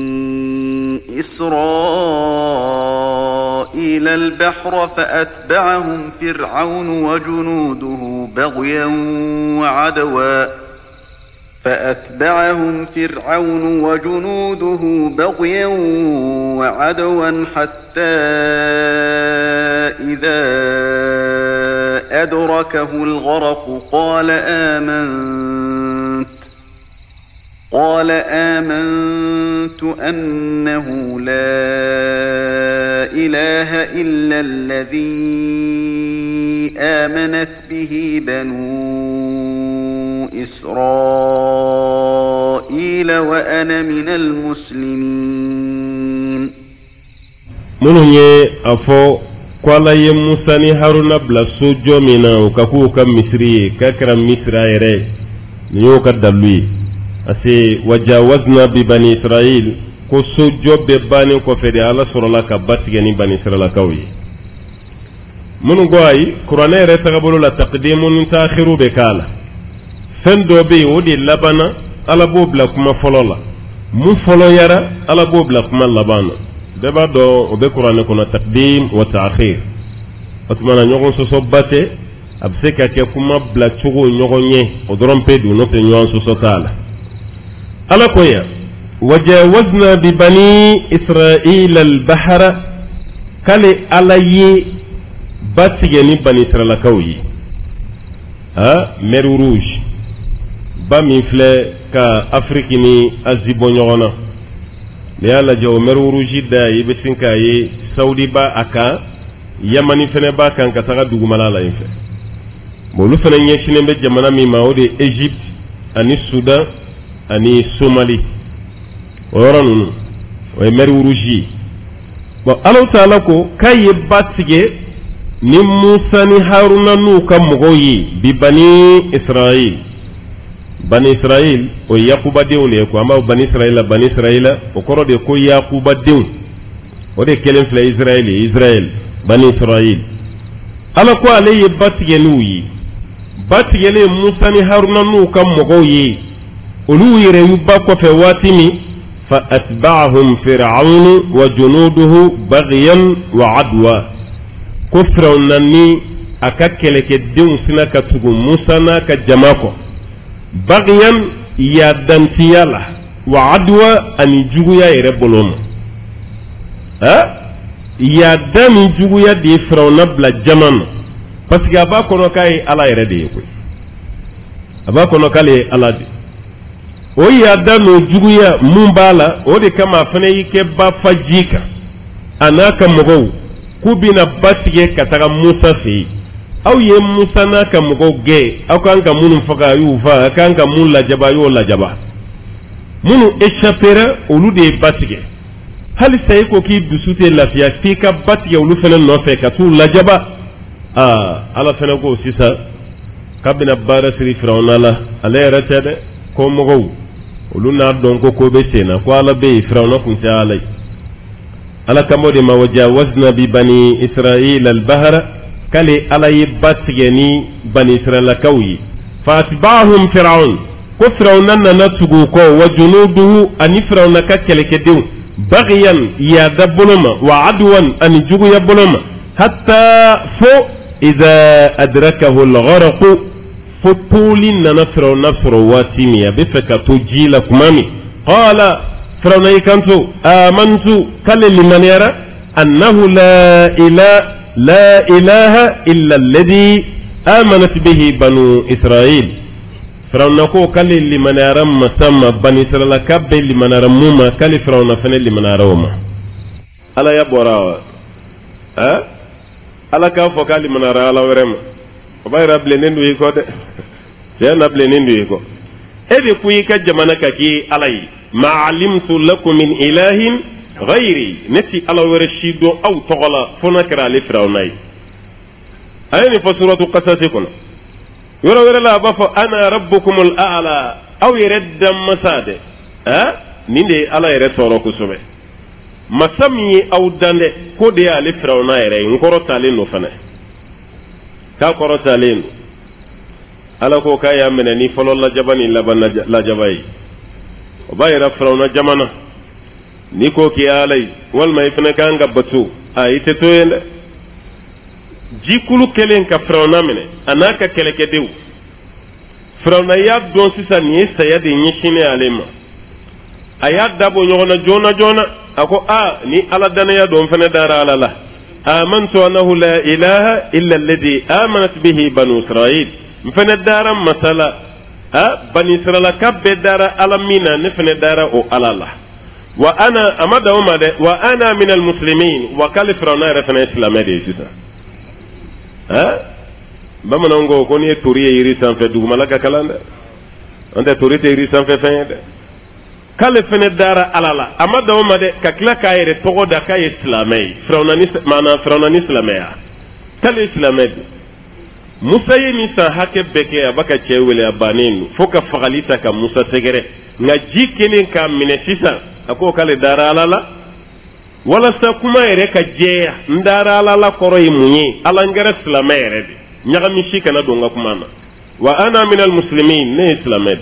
Speaker 2: إسرائيل البحر فأتبعهم فرعون وجنوده بغيا وعدوا فأتبعهم فرعون وجنوده بغيا وعدوا حتى إذا أدركه الغرق قال آمنت قال آمنت أنه لا إله إلا الذي آمنت به بنو إسرائيل وأنا من المسلمين.
Speaker 3: منو أفو قال يا موسى هارون بلا سوجو منا وكاكو مصري كاكرم مصر ايري نيو كدلوي أسي وجاوزنا ببني إسرائيل كو سوجو بباني كو فدي على سورلا كباتيني بني إسرائيل كوي منو غواي قرآن رتقبلوا لا تقديم تاخروا بكالا فندو بي ودي لبنا على بوب لكما فلولا مو فلو يرى على بوب لكما لبانا بابا دو وبقرآن كنا تقديم وتأخير أتمنى نيوغن سوسوباتي أبسكا كيكما بلا تشوغو نيوغن ودرم بيدو نوتي نيوغن سوسوتالا على كويا وجاوزنا ببني إسرائيل البحر كالي علي باتيني بني إسرائيل كوي ها ميرو روج با ميفلي كا أفريكيني أزيبو نيوغنا ليالا جو ميرو روجي دا يبسنكا يي سعودي با أكا يماني فني با كان كتاغا دوغو ملالا ينفي بولو فني نيشيني بي جمانا ميما ودي إيجيبت أني السودان أني الصومالي ورانو وميرو روجي bon Allah ta'ala ko kay batige ni Musa ni Haruna nu kam mogoyi bi bani Israil bani Israil o Yakuba dewne ko ama bani Israila bani Israila o koro de ko Yakuba dew o de kelen fla Israeli Israel bani Israil ala ko ale batige nuyi batige le Musa ni Haruna nu kam mogoyi olu yire yubba ko fe watimi فأتبعهم فرعون وجنوده بغيا وعدوا كفرونني أكاكلك الدين سنك تقول موسى كجماكو بغيا يا دانتيالا وعدوا أن يجويا يربولهم ها يا دان يجويا دي فرعون بلا جمان بس أبا كونو كاي على يردي أبا كونو كاي على دي o ya dano juguya mun bala o de kama fana yake ba fajika anaka mugo kubina batige kataga Musa fi aw ye Musa naka mugo ge aw kan ka munun faga yu fa kan ka mun la jaba yo la jaba munu échappera olu de batige hal say ko ki dusute lafiya fi ka batige olu fana no fe ka tu la jaba ah ala fana go sisa kabina bara siri firawna la ala ratade ko mugo ولنا دونكو كوبسينا قال بي فرعون كنت علي على كمود ما وجاوزنا ببني إسرائيل البحر كلي علي باتيني بني إسرائيل كوي فاتبعهم فرعون كفرعون نتغوكو وجنوده أن فرعون ككلكدو بغيا يا دبلما وعدوا أن جغو يبلما حتى فو إذا أدركه الغرق فتولي ننفر نفر واتيميا بفكا تجيل كمامي قال فرعون يكنتو آمنت كل لمن يرى أنه لا إله لا إله إلا الذي آمنت به بنو إسرائيل فرعون نكو كل لمن يرى مسمى بني إسرائيل كب لمن يرى موما كل فرعون فن لمن يرى وما ألا يبورا أه ألا كافو كل لمن يرى على ورم وبايرا بلينين ويكو ده جانا بلينين ويكو ebe kuyi ka jamana kaki alai ma alimtu lakum min ilahin ghayri neti ala wara shido aw togola fona kra le firawna ayni fa suratu qasas kuna yoro wara la ba fa ana rabbukumul a'la aw yaradda masade ha ninde ala yere toro ko sobe masami aw dande ko de ale firawna yere ngoro tale no fana ka koro tale ala ko kaya mena ni folo la jabani laban la jabai o bayra firawna jamana ni ko ki alai wal may fana kanga batu ayite to yende jikulu kelen ka firawna mene anaka keleke dew firawna ya don sisa ni sayade nyishine alema aya dabo nyona jona jona ako a ni ala dana ya don fana dara ala la amantu annahu la ilaha illa alladhi amanat bihi banu israil mfana dara masala a bani israila kabbe dara ala mina ne fana dara o ala la wa ana amada umma de wa ana min almuslimin wa kal firawna rafana islamé de sisa ha bamanango ko ni turiye yiri sanfe dugumala ka kalanda ande turite yiri sanfe fende kale fene dara alala amada umma de ka kila kayre togo da kay islamé firawna ni mana firawna ni islamé kale islamé musa ye ni san hake beke abaka chewele abanenu foka fagalita ka musa segere nga jikene ka mine sisa ako kale dara alala wala sa kuma ere ka jeya ndara alala koro yimunyi ala ngara islamé ere de nyaga mishi kana donga kumana wa ana min almuslimin ne islamé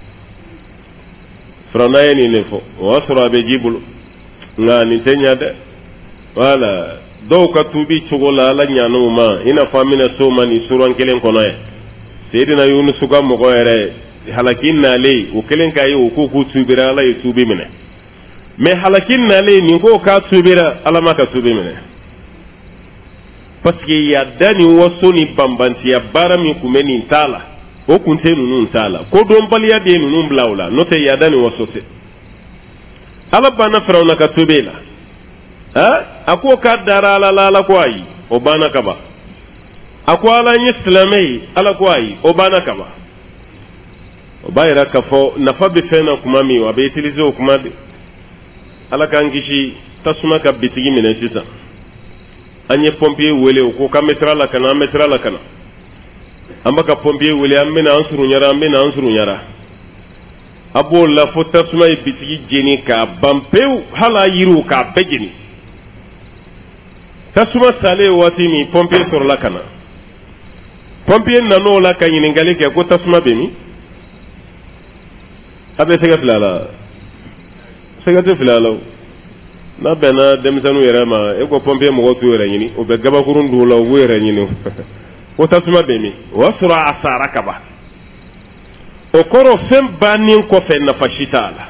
Speaker 3: franaye ni nefo wa sura be jibulu nga ni tenya de wala do ka tubi chugola la nyanu ma ina famina so mani suran kelen kono e sayidina yunus ga mo go ere halakin na le o kelen kay o ko ku tubira la tubi mine me halakin na le ni ko ka tubira ala ma ka tubi mine parce que ya dani waso ni bambanti ya bara mi kumeni tala o kunte nunu tala ko don baliya de nunu blawla note ya dani waso te ala bana firawna ka tubila ha ako ka dara ala la la ko ayi o bana kaba ako ala ni islamai ala ko ayi o bana kaba o bayra ka fo nafa be fena kuma mi wa be utiliser kuma de ala kan gishi tasuma ka bitigi minen sisa anye pompier wele ko ka metra la kana metra la kana ambaka pompier wele amena ansuru nyara amena ansuru nyara abo la fo tasuma e bitigi jeni ka bampeu hala yiru ka bejini tasuma sale wati mi pompier sur la kana pompier nano la kanyini ngale ke ko tasuma be mi abe sega filala sega te filala na bena demsanu yere ma e ko pompier mo to yere nyini o be gaba kurundu la wo yere nyini ko tasuma be mi wa sura asara kaba o koro fem banin ko fe na fashitala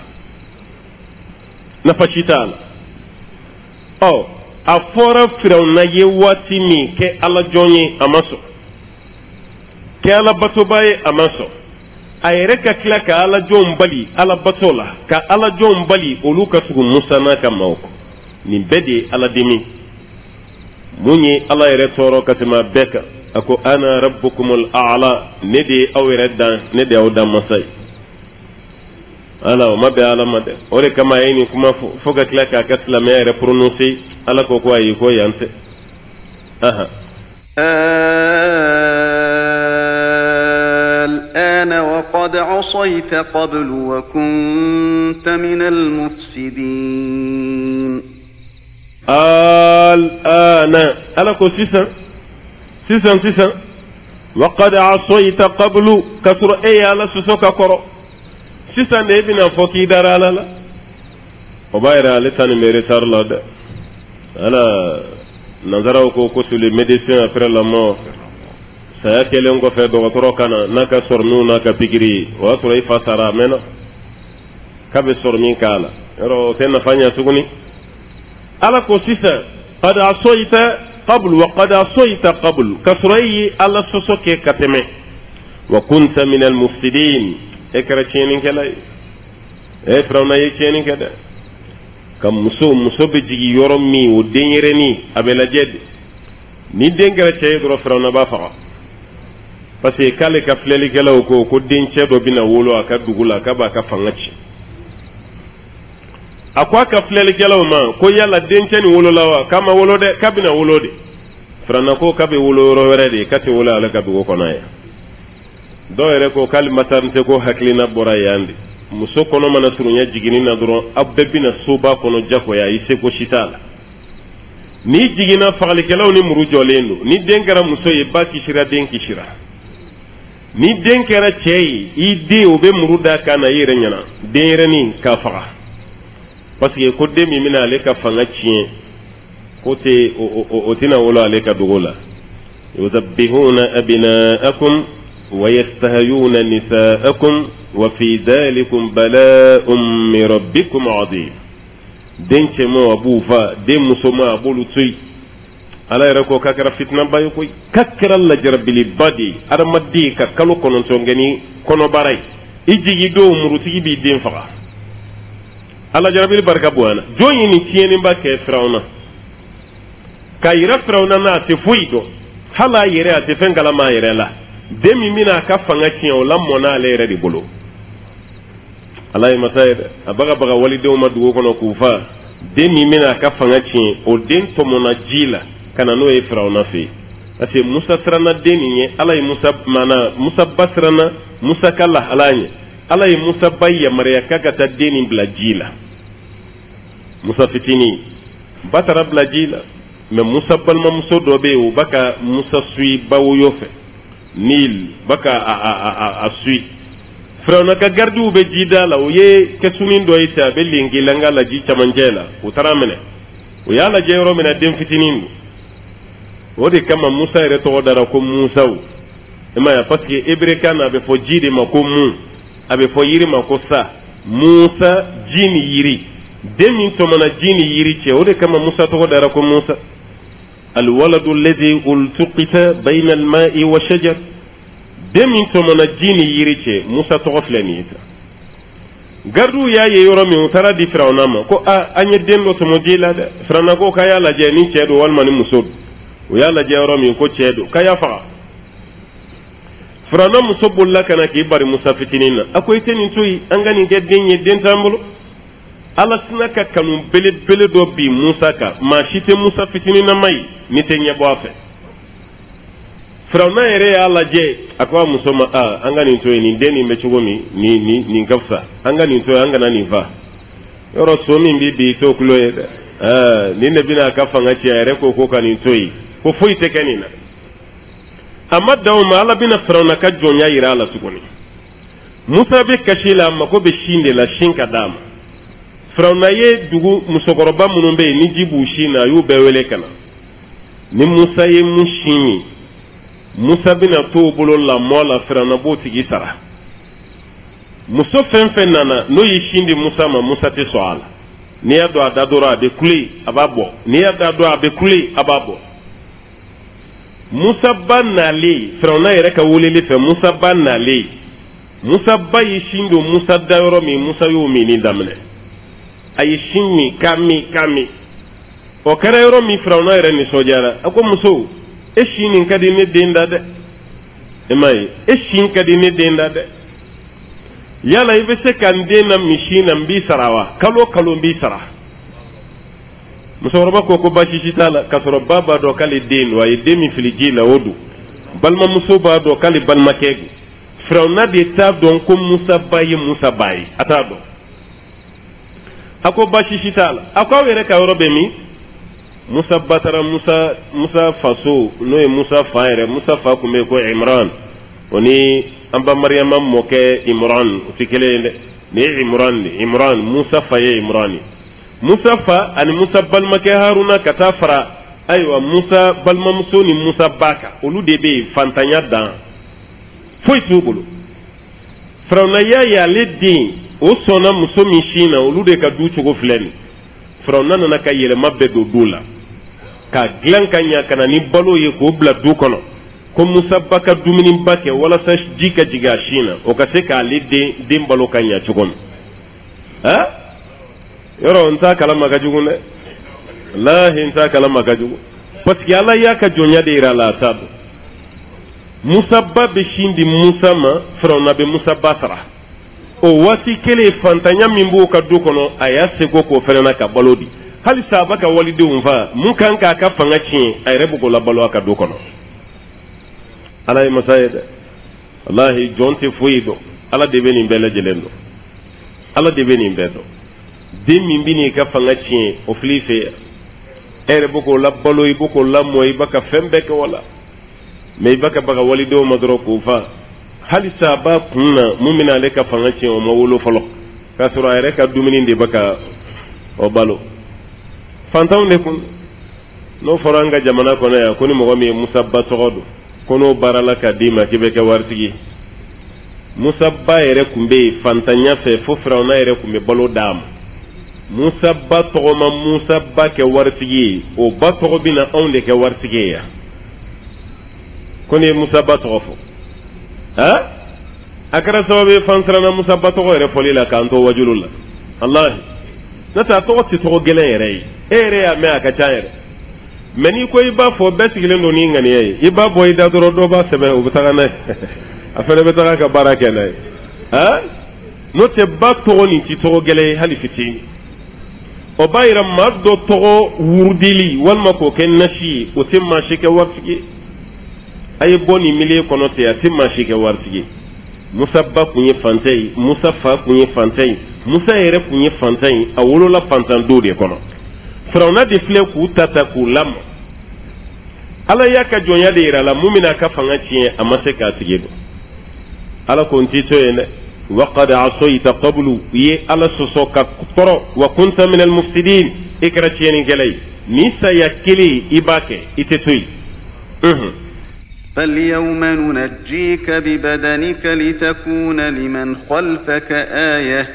Speaker 3: na fashitala oh afora firawna ye wati mi ke ala jonye amaso ke ala batobaye amaso ayere ka kila ka ala jon bali ala batola ka ala jon bali olu ka sugu musa na ka mawko ni bede ala demi munye ala yere toro katima beka ako ana rabbukumul a'la nede awere dan nede awda masai ala o mabe ala made ore kama yini kuma foga kila ka kasla me yere prononcer ala ko ko ayi ko yante aha
Speaker 2: الآن وقد عصيت قبل وكنت من المفسدين
Speaker 3: الآن ألكو سيسا سيسا سيسا وقد عصيت قبل كسر أي على سسوك كرو سيسا نبينا فوكي دار على لا وبايرا لسان ميريتار لاد ألا نظره كو sur les médecins après la mort saya kelen ko fe do toro kana naka sornu naka pigiri wa sura ifasara mena kabe sormi kala ero tena fanya suguni ala ko sisa qad asoita qabl wa qad asoita qabl kasrai ala sosoke kateme wa kunta min al mufsidin ekra chinin kala e frawna ye chinin kada kam muso muso be jigi yoromi o denyere ni abela jed ni dengara cey do frawna ba fa parce que kale ka fleli kala ko ko denche do bina wolo aka dugula ka ba ka fangaci akwa ka flele kelaw ma ko yalla denceni wolo lawa kama wolo de kabina wolo de frana ko kabe wolo ro were de kati wolo ala kabe ko kono ya do ere ko kalimatan te ko haklina bora yandi muso kono mana turunya jigini na doro abbe bina suba kono jako ya ise ko shitala ni jigina fagali kelaw ni muru jolendo ni denkara muso ye ba kishira den kishira ni denkara chei ide obe muru da kana yire nyana denre ni ka faga parce que ko demi mina ale ka fanga chien côté o tina wala ale ka dogola yuzabbihuna abnaakum wa yastahayuna nisaakum wa fi dhalikum bala'un min rabbikum 'azim denche mo abufa de musoma abulu tui ala yara ko kakara fitna bayo koy kakara la jarabili badi armaddi ka kalo konon to ngani kono baray ijigi do muruti bi den faga ala jarabili barka buana joni ni tieni mbake firauna kayira firauna na te fuido hala yere ate fengala ma yere la demi mina ka fanga tiyo lamona ala yere di bolo Allah masayid abaga baga walidew ma dugo kono kufa demi mina ka fanga tiyo o den to mona jila kana no e firauna fi ate musa srana deni nye ala musa mana musa basrana musa kala alanye ala musa bayya mariya kaga ta deni bla jila musa fitini batara bla jila me musa balma muso dobe o baka musa sui bawo yofe nil baka a a a a sui frawna ka gardu be jida la o ye kesunin do ita be lingi langa la ji chamanjela o taramene o yala jeyro mena dem fitinin o de kama musa ere to dara ko musa o ema ya parce que ebreka na be fo jide mako mu abe fo yiri mako sa musa jini yiri demi to mana jini yiri ce o de kama musa to dara ko musa الولد الذي التقط بين الماء والشجر دمين تو منا جيني يريتي موسى توغفلانيتا غاردو يا يورامي ترى دي فرعونما كو اني دندو تو موديلا فرعنا كو كايا لا جيني تشيدو والماني مسود ويا لا جيورامي كو تشيدو كايا فا فرعنا مسوبول لا كان كي بار موسى فتينينا اكو يتني توي انغاني ددني دنتامبلو ala sinaka kanu bele bele do bi musa ka ma shite musa fitini na mai ni tenye boafe frawna ere ala je akwa musoma a anga ni to ni deni mechugomi ni ni ni ngafsa anga ni to anga na ni va yoro so mi bi bi to kulo e ah ni ne bina ka fanga ci ere ko ko kan to yi ko foi te kanina amma daw ma ala bina frawna ka jonya ira ala sugoni musa be kashila ma ko be shinde la shinka dama frawna ye dugu musokoroba munun be ni jibu shina yu be wele kana ni musa ye mushimi musa bina to bolo la mola frawna bo tigi sara muso fen fen nana no yi shindi musa ma musa te soala ni ado adadora de kuli ababo ni adado abe kuli ababo musa banali frawna yere ka wulele fe musa banali musa bayi shindo musa dayoro mi musa yu mi ni damne ay shimi kami kami o kare yoro mi frawna ere ni sojara ako muso e shini kadi ne denda de e mai e shin kadi ne denda de yala ibe se kan dena mishina mbi sarawa kalo kalo mbi sara muso roba ko ko bashi shitala kasoro baba do kali den wa demi filijila odu balma muso ba do kali balma kegu frawna de ta don ko musa bayi musa bayi atado ako bashi shitala ako were ka robe mi musa batara musa musa faso no e musa faire musa fa ko me ko imran oni amba maryama moke imran fikele ni imran imran musa fa ye imrani musa fa an musa balma ke haruna katafara aywa musa balma musoni musa baka olu de be fantanya dan foi tubulu frawna ya ya ledin o sona muso min shina olu de ka du cogo filɛni frawna nana ka yɛlɛma bɛɛ don du la ka dilan ka ɲa kana ni balo ye k'o bila du kɔnɔ ko musa ba ka dumuniba kɛ walasa ji ka jigin a sin na o ka se k'ale den den balo ka ɲa cogo min ah yɔrɔ n t'a kalama ka jugu dɛ walahi n t'a kalama ka jugu parce que ala y'a ka jɔnya de yira a la a t'a dɔn musa ba bɛ sin di musa ma frawna bɛ musa ba sara o wati kele fantanya min b'o ka du kɔnɔ a y'a seko k'o fɛnɛ na ka balo di hali sa a b'a ka walidenw fa mun kan k'a ka fanga tiɲɛ a yɛrɛ b'o k'o labalo a ka du kɔnɔ ala ye masa ye dɛ wallahi jɔn tɛ foyi dɔn ala de bɛ nin bɛɛ lajɛlen dɔn ala de bɛ nin bɛɛ dɔn den min bɛ n'i ka fanga tiɲɛ o filɛ i fɛ yan e yɛrɛ b'o k'o labalo i b'o k'o lamɔ i b'a ka fɛn bɛɛ kɛ o la mɛ i b'a ka baga walidenw ma dɔrɔn k'o fa hali sa a b'a kun na mun bɛna ale ka fanga tiɲɛ o ma wolo fɔlɔ k'a sɔrɔ a yɛrɛ ka dumuni de bɛ ka o balo fantanw de kun n'o fɔra an ka jamana kɔnɔ yan ko ni mɔgɔ min ye Musa Ba tɔgɔ don ko n'o baarala ka d'i ma k'i bɛ kɛ waritigi Musa Ba yɛrɛ kun bɛ yen fantanya fɛ fo Firawuna yɛrɛ kun bɛ balo d'a ma Musa Ba tɔgɔ ma Musa Ba kɛ waritigi ye o ba tɔgɔ bɛ na anw de kɛ waritigi ye yan ko ni ye Musa Ba tɔgɔ fɔ ha a kɛra sababu ye fan siranna Musa Ba tɔgɔ yɛrɛ fɔli la k'an to wajulu la wallahi n'o tɛ a tɔgɔ tɛ tɔgɔ gɛlɛn yɛrɛ ye e yɛrɛ y'a mɛn a ka ca yɛrɛ mɛ n'i ko i b'a fɔ bɛɛ sigilen don ni ŋaniya ye i b'a bɔ i da dɔrɔn dɔ b'a sɛbɛn o bɛ taga n'a ye a fɛnɛ bɛ taga ka baara kɛ n'a ye ha n'o tɛ ba tɔgɔ nin tɛ tɔgɔ gɛlɛn ye hali fitinin o b'a yira maa dɔ tɔgɔ wurudili walima k'o kɛ nasi ye o tɛ maa si kɛ waritigi ye a ye bɔ nin milieu kɔnɔ ten a tɛ maa si kɛ waritigi ye Musa Ba kun ye fantan ye Musa fa kun ye fantan ye Musa yɛrɛ kun ye fantan ye a wolola fantan do de kɔnɔ Firawuna de filɛ k'u ta ta k'u lamɔ ala y'a ka jɔnya de yira la mun bɛna a ka fanga tiɲɛ a ma se k'a tigi dɔn ala ko n t'i to yen dɛ wa qad asayta qablu i ye ala sɔsɔ ka tɔrɔ wa kunta minal mufsidin i kɛra tiɲɛnikɛla ye ni saya kelen i b'a kɛ i tɛ to yen
Speaker 2: فاليوم ننجيك ببدنك لتكون لمن خلفك آية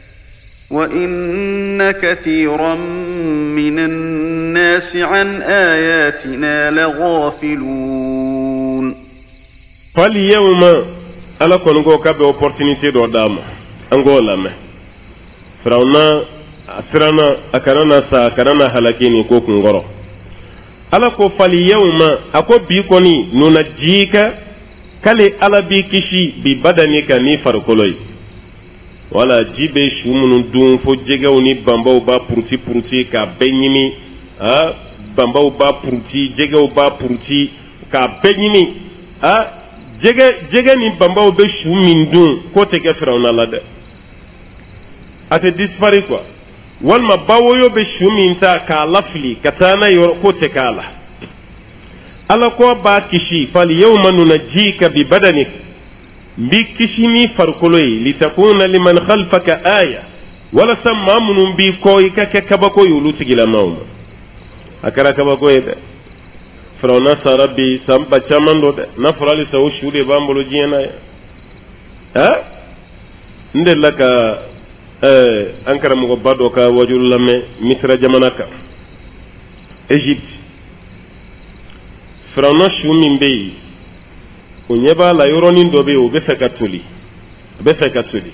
Speaker 2: وإن كثيرا من الناس عن آياتنا لغافلون
Speaker 3: فاليوم ألا كونغو كابي opportunity دو داما أنغولا مه فراونا أسرانا أكرنا سا أكرنا هلاكيني كوكو غرو ala ko fali yawma ako bi koni nuna jika kale ala bi kishi bi badani ka ni farkoloi wala jibe shumunu dun fo jegaw ni bambaw ba purti purti ka benyimi ha bambaw ba purti jegaw ba purti ka benyimi ha jega jega ni bambaw be shumin dun ko te ke Firawuna la de ate disparaît quoi walma bawoyo be shuminta ka lafli katana yor ko te kala ala ko ba kishi fal yawma nunajika bi badanik bi kishimi farkoloi litakuna liman khalfaka aya wala samamun bi koy ka ka kabako yulu tigila mawma akara kabako ede Firawuna sarabi samba chamando de nafrali sawu shude bambolo jina ya ha ndellaka eh an karamogo bado ka wajul lame misra jamana ka Egypte Firawuna shumi mbei o nyeba la yoroni ndobe o be feka toli be feka toli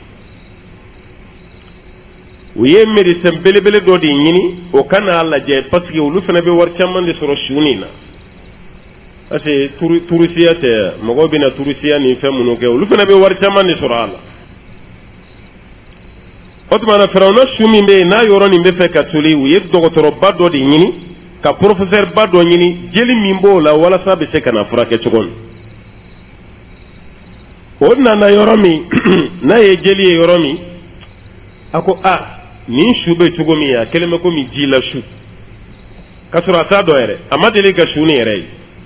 Speaker 3: o ye medicine belebele do di nyini o kana alla je parce que olu fena be war chamande soro shuni na ate turisiya te mogo bina turisiya ni femunu ke olu fena be war chamande soro alla otmana Firawuna shumi mbe na yoroni mbe feka toli o ye dogotoro bado di nyini ka professeur bado nyini jeli mimbo la wala sabe se kana furake chogon onna na yoromi na ye jeli yoromi ako a ni shube chogomi ya keleme ko mi jila shu kasura ta do ere amadele ga shuni ere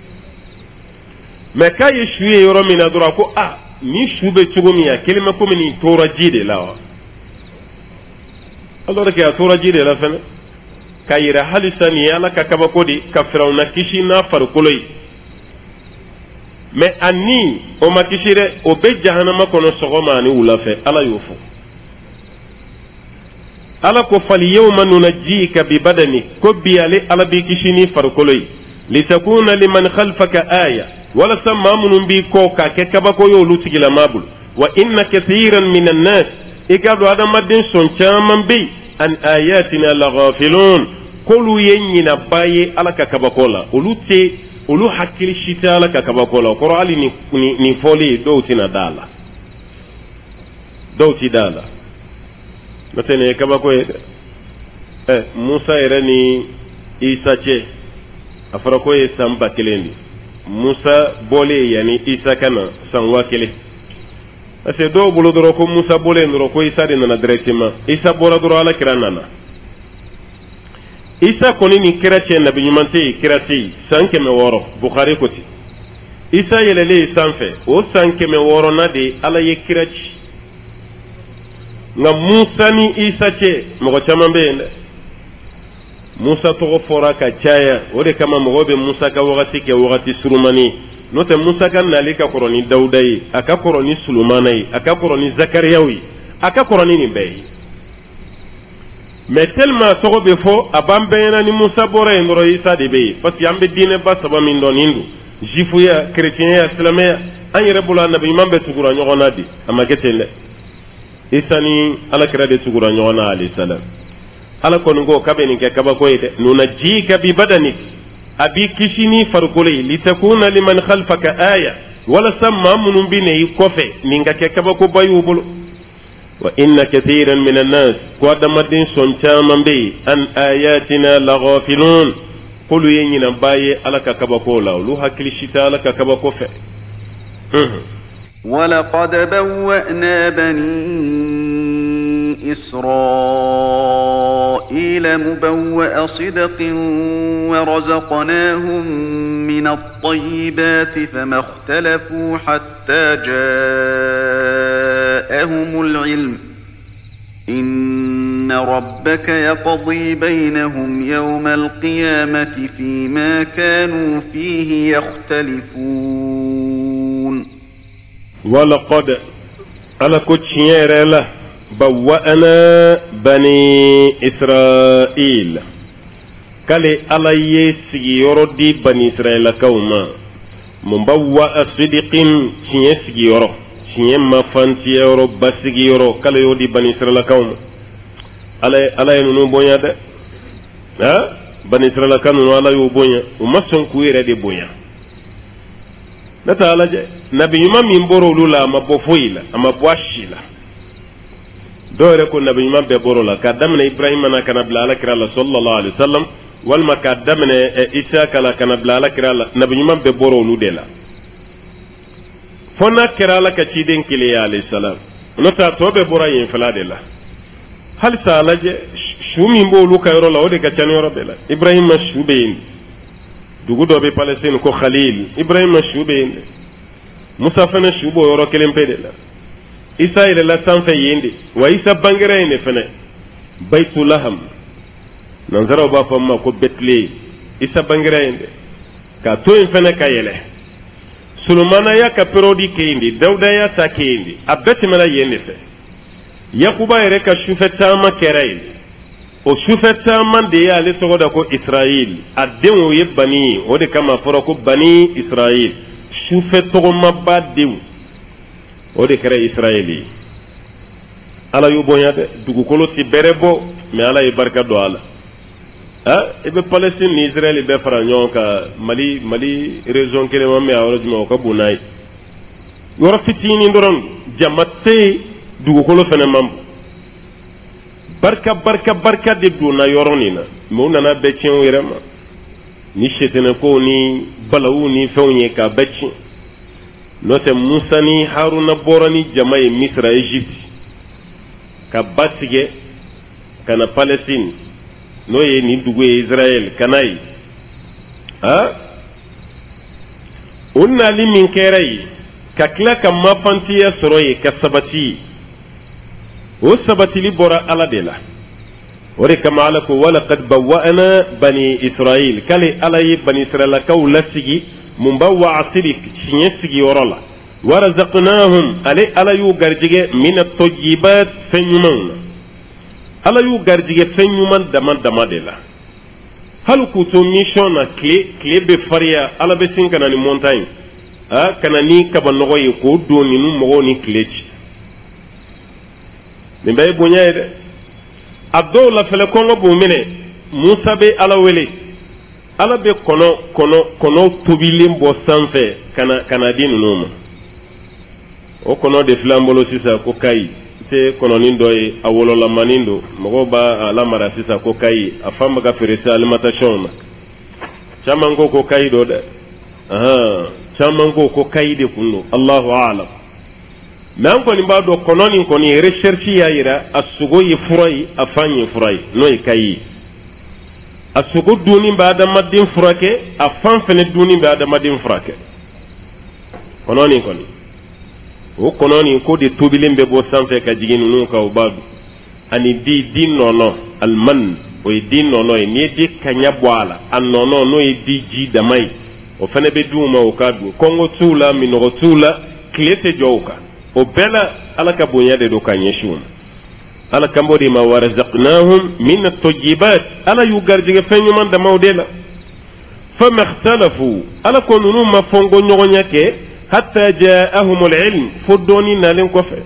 Speaker 3: me kay shuye yoromi na dura ko a ni shube chogomi ya keleme ko mi tora jide la allora ke tora jide la fene kayira halisani yala ka kabakodi ka Firawuna kishi na farkoloi mais anni o makishire o be jahannama kono sogoma ni wulafe ala yofu ala ko fali yawma nunajjika bi badani ko bi ali ala bi kishi ni farkoloi litakuna liman khalfaka aya wala samamun bi ko ka ke kabako yo lutigila mabul wa inna kathiran minan nas ikadu adamadin son chaman bi an ayatina laghafilun kolu yenyina baye ala ka kabakola olu te olu hakili shita ala ka kabakola koro ali ni ni, ni foli do tina dala دوتي دالا مثلا كما كوي eh Musa yɛrɛ ni Isa cɛ a fɔra ko ye san ba kelen de Musa bɔlen yanni Isa ka na san wa kelen parce que dɔw bolo dɔrɔn ko Musa bɔlen dɔrɔn ko Isa de nana directement Isa bɔra dɔrɔn ala kira nana Isa kɔni ni kira cɛ nabi ɲuman tɛ yen kira tɛ yen san kɛmɛ wɔɔrɔ Bukhari ko ten Isa yɛlɛlen sanfɛ o san kɛmɛ wɔɔrɔnan de ala ye kira ci nka Musa ni Isa cɛ mɔgɔ caman bɛ yen dɛ Musa tɔgɔ fɔra ka caya o de kama mɔgɔw bɛ Musa ka wagati kɛ wagati surumani n'o tɛ Musa ka nali ka kɔrɔ ni Dawuda ye a ka kɔrɔ ni Sulumana ye a ka kɔrɔ ni Zakariyaw ye a ka kɔrɔ ni nin bɛɛ ye mais tellement tɔgɔ bɛ fɔ a b'an bɛɛ ɲɛna ni Musa bɔra yen dɔrɔn Isa de bɛ yen parce que an bɛ diinɛba saba min dɔn nin don jifuya chrétienya silamɛya an yɛrɛ bolo a nabi ɲuman bɛɛ tugura ɲɔgɔn na de a ma kɛ ten dɛ Isa ni alakira de tugura ɲɔgɔn na alayhi salam ala kɔni ko k'a bɛ nin kɛ kabako ye dɛ nunajjika bi badanik a b'i kisi ni farikolo ye litakuna liman khalfaka aya walasa maa minnu bɛ na i kɔfɛ nin ka kɛ kabakoba y'u bolo wa inna kathiran min annas ko adamaden sɔn caman bɛ yen an ayatina laghafilun k'olu ye ɲinanba ye ala ka kabako la olu hakili si tɛ ala ka kabako fɛ
Speaker 2: ولقد بوأنا بني إسرائيل مبوأ صدق ورزقناهم من الطيبات فما اختلفوا حتى جاءهم العلم إن ربك يقضي بينهم يوم القيامة فيما كانوا فيه يختلفون
Speaker 3: ولقد على كتشير له بوأنا بني إسرائيل كالي على يسي يردي بني إسرائيل كوما مبوأ صدق تيسي يرو تيسي مفانتي يرو بسي يرو كالي يردي بني إسرائيل كوما على على ينونو بويا ده ها بني إسرائيل كانوا على يوبويا وما سنكوير دي بويا nata alaje nabi nyuma min boro lula mabo foila ama bwashila dore ko nabi nyuma be boro la kadamna ibrahim na kana bla ala kira la sallallahu alaihi wasallam wal makadamna isa kala kana bla ala kira la nabi nyuma be boro lu de la fona kira la ka ci den kile ya alayhi salam nata to be boro yin fala de la hal sa alaje shumi mbo lu kayro la o de ka chani yoro de la ibrahim ma shube yin dugu dɔ bɛ Palestine ko Khalil Ibrahima su bɛ yen dɛ Musa fana su b'o yɔrɔ kelen pe de la Isa yɛlɛla sanfɛ yen de wa Isa bangera yen de fɛnɛ Baitulaham nanzaraw b'a fɔ ma ko Bethlehem Isa bangera yen de k'a to yen fɛnɛ ka yɛlɛ Solomana y'a ka période kɛ yen de Dawuda y'a ta kɛ yen de a bɛɛ tɛmɛna yen de fɛ Yakuba yɛrɛ ka sufɛ caman kɛra yen o sufɛ caman de y'ale tɔgɔ da ko Israël a denw ye bani o de kama fɔra ko bani Israël sufɛ tɔgɔmaba denw o de kɛra Israël ye ala y'o bonya dɛ dugukolo ti bɛrɛ bɔ mais ala ye barika don a la ah i bɛ Palestine ni Israël bɛɛ fara ɲɔgɔn kan Mali Mali région kelen ma mɛ a yɔrɔ jumɛn o ka bon n'a ye yɔrɔ fitinin dɔrɔn jama tɛ yen dugukolo fɛnɛ man bon barka barka barka de donna yɔrɔ nin na mais u nana bɛɛ tiɲɛ u yɛrɛ ma ni setenɛkow ni balawu ni fɛnw ye k'a bɛɛ tiɲɛ n'o tɛ Musa ni Haruna bɔra ni jama ye Misira Egypte ka ba tigɛ ka na Palestine n'o ye nin dugu ye Israël ka na ye ah o nali min kɛra ye ka tila ka mafantiya sɔrɔ ye ka sabati ye o sabatili bɔra ala de la o de kama ala ko walaqad bawwa'na bani Israël kale ala ye bani Israëlakaw lasigi mun bawwa'a sidik tiɲɛ sigiyɔrɔ la warazaqnahum ale ala y'u garijɛgɛ min at-tayyibat fɛn ɲumanw na ala y'u garijɛgɛ fɛn ɲuman dama dama de la hali k'u to mission na tile tile bɛ fariya ala bɛ sin ka na ni montagne ah ka na ni kabanɔgɔ ye k'o don ninnu mɔgɔw ni tile ci nin bɛɛ ye bonya ye dɛ a dɔw la fɛnɛ kɔngɔ b'u minɛ Musa bɛ ala wele ala bɛ kɔnɔ kɔnɔ kɔnɔ tobilen bɔ sanfɛ ka na ka na di ninnu ma o kɔnɔ de filɛ an bolo sisan ko kayi ite kononin do ye a wololamanin do mɔgɔw b'a lamara sisan ko kayi a fan bɛ ka feere alimentation na caman ko ko kayi do dɛ ahan caman ko ko kayi de kun do Allahu a'lam mais an kɔni b'a dɔn kɔnɔnin kɔni recherche y'a yira a sogo ye fura ye a fan ye fura ye n'o ye kayi a sogo dunni bɛ adamaden furakɛ a fan fɛnɛ dunni bɛ adamaden furakɛ kɔnɔnin kɔni o kɔnɔnin ko de tobilen bɛ bɔ sanfɛ ka jigin ninnu kan o b'a dun ani di di nɔnɔ alman o ye di nɔnɔ ye n'i ye di kaɲa bɔ a la a nɔnɔ n'o ye di ji dama ye o fɛnɛ bɛ di u ma o k'a dun kɔngɔ t'u la minɔgɔ t'u la tile tɛ jɔ o kan o bɛɛ la ala ka bonya de don ka ɲɛsin u ma ala kan b'o de ma warazaqnahum min at-tayyibat ala y'u garijɛgɛ fɛn ɲuman damaw de la fama ikhtalafu ala ko ninnu ma fɔnko ɲɔgɔnya kɛ hatta ja'ahum al-ilm fo dɔɔni nalen kɔfɛ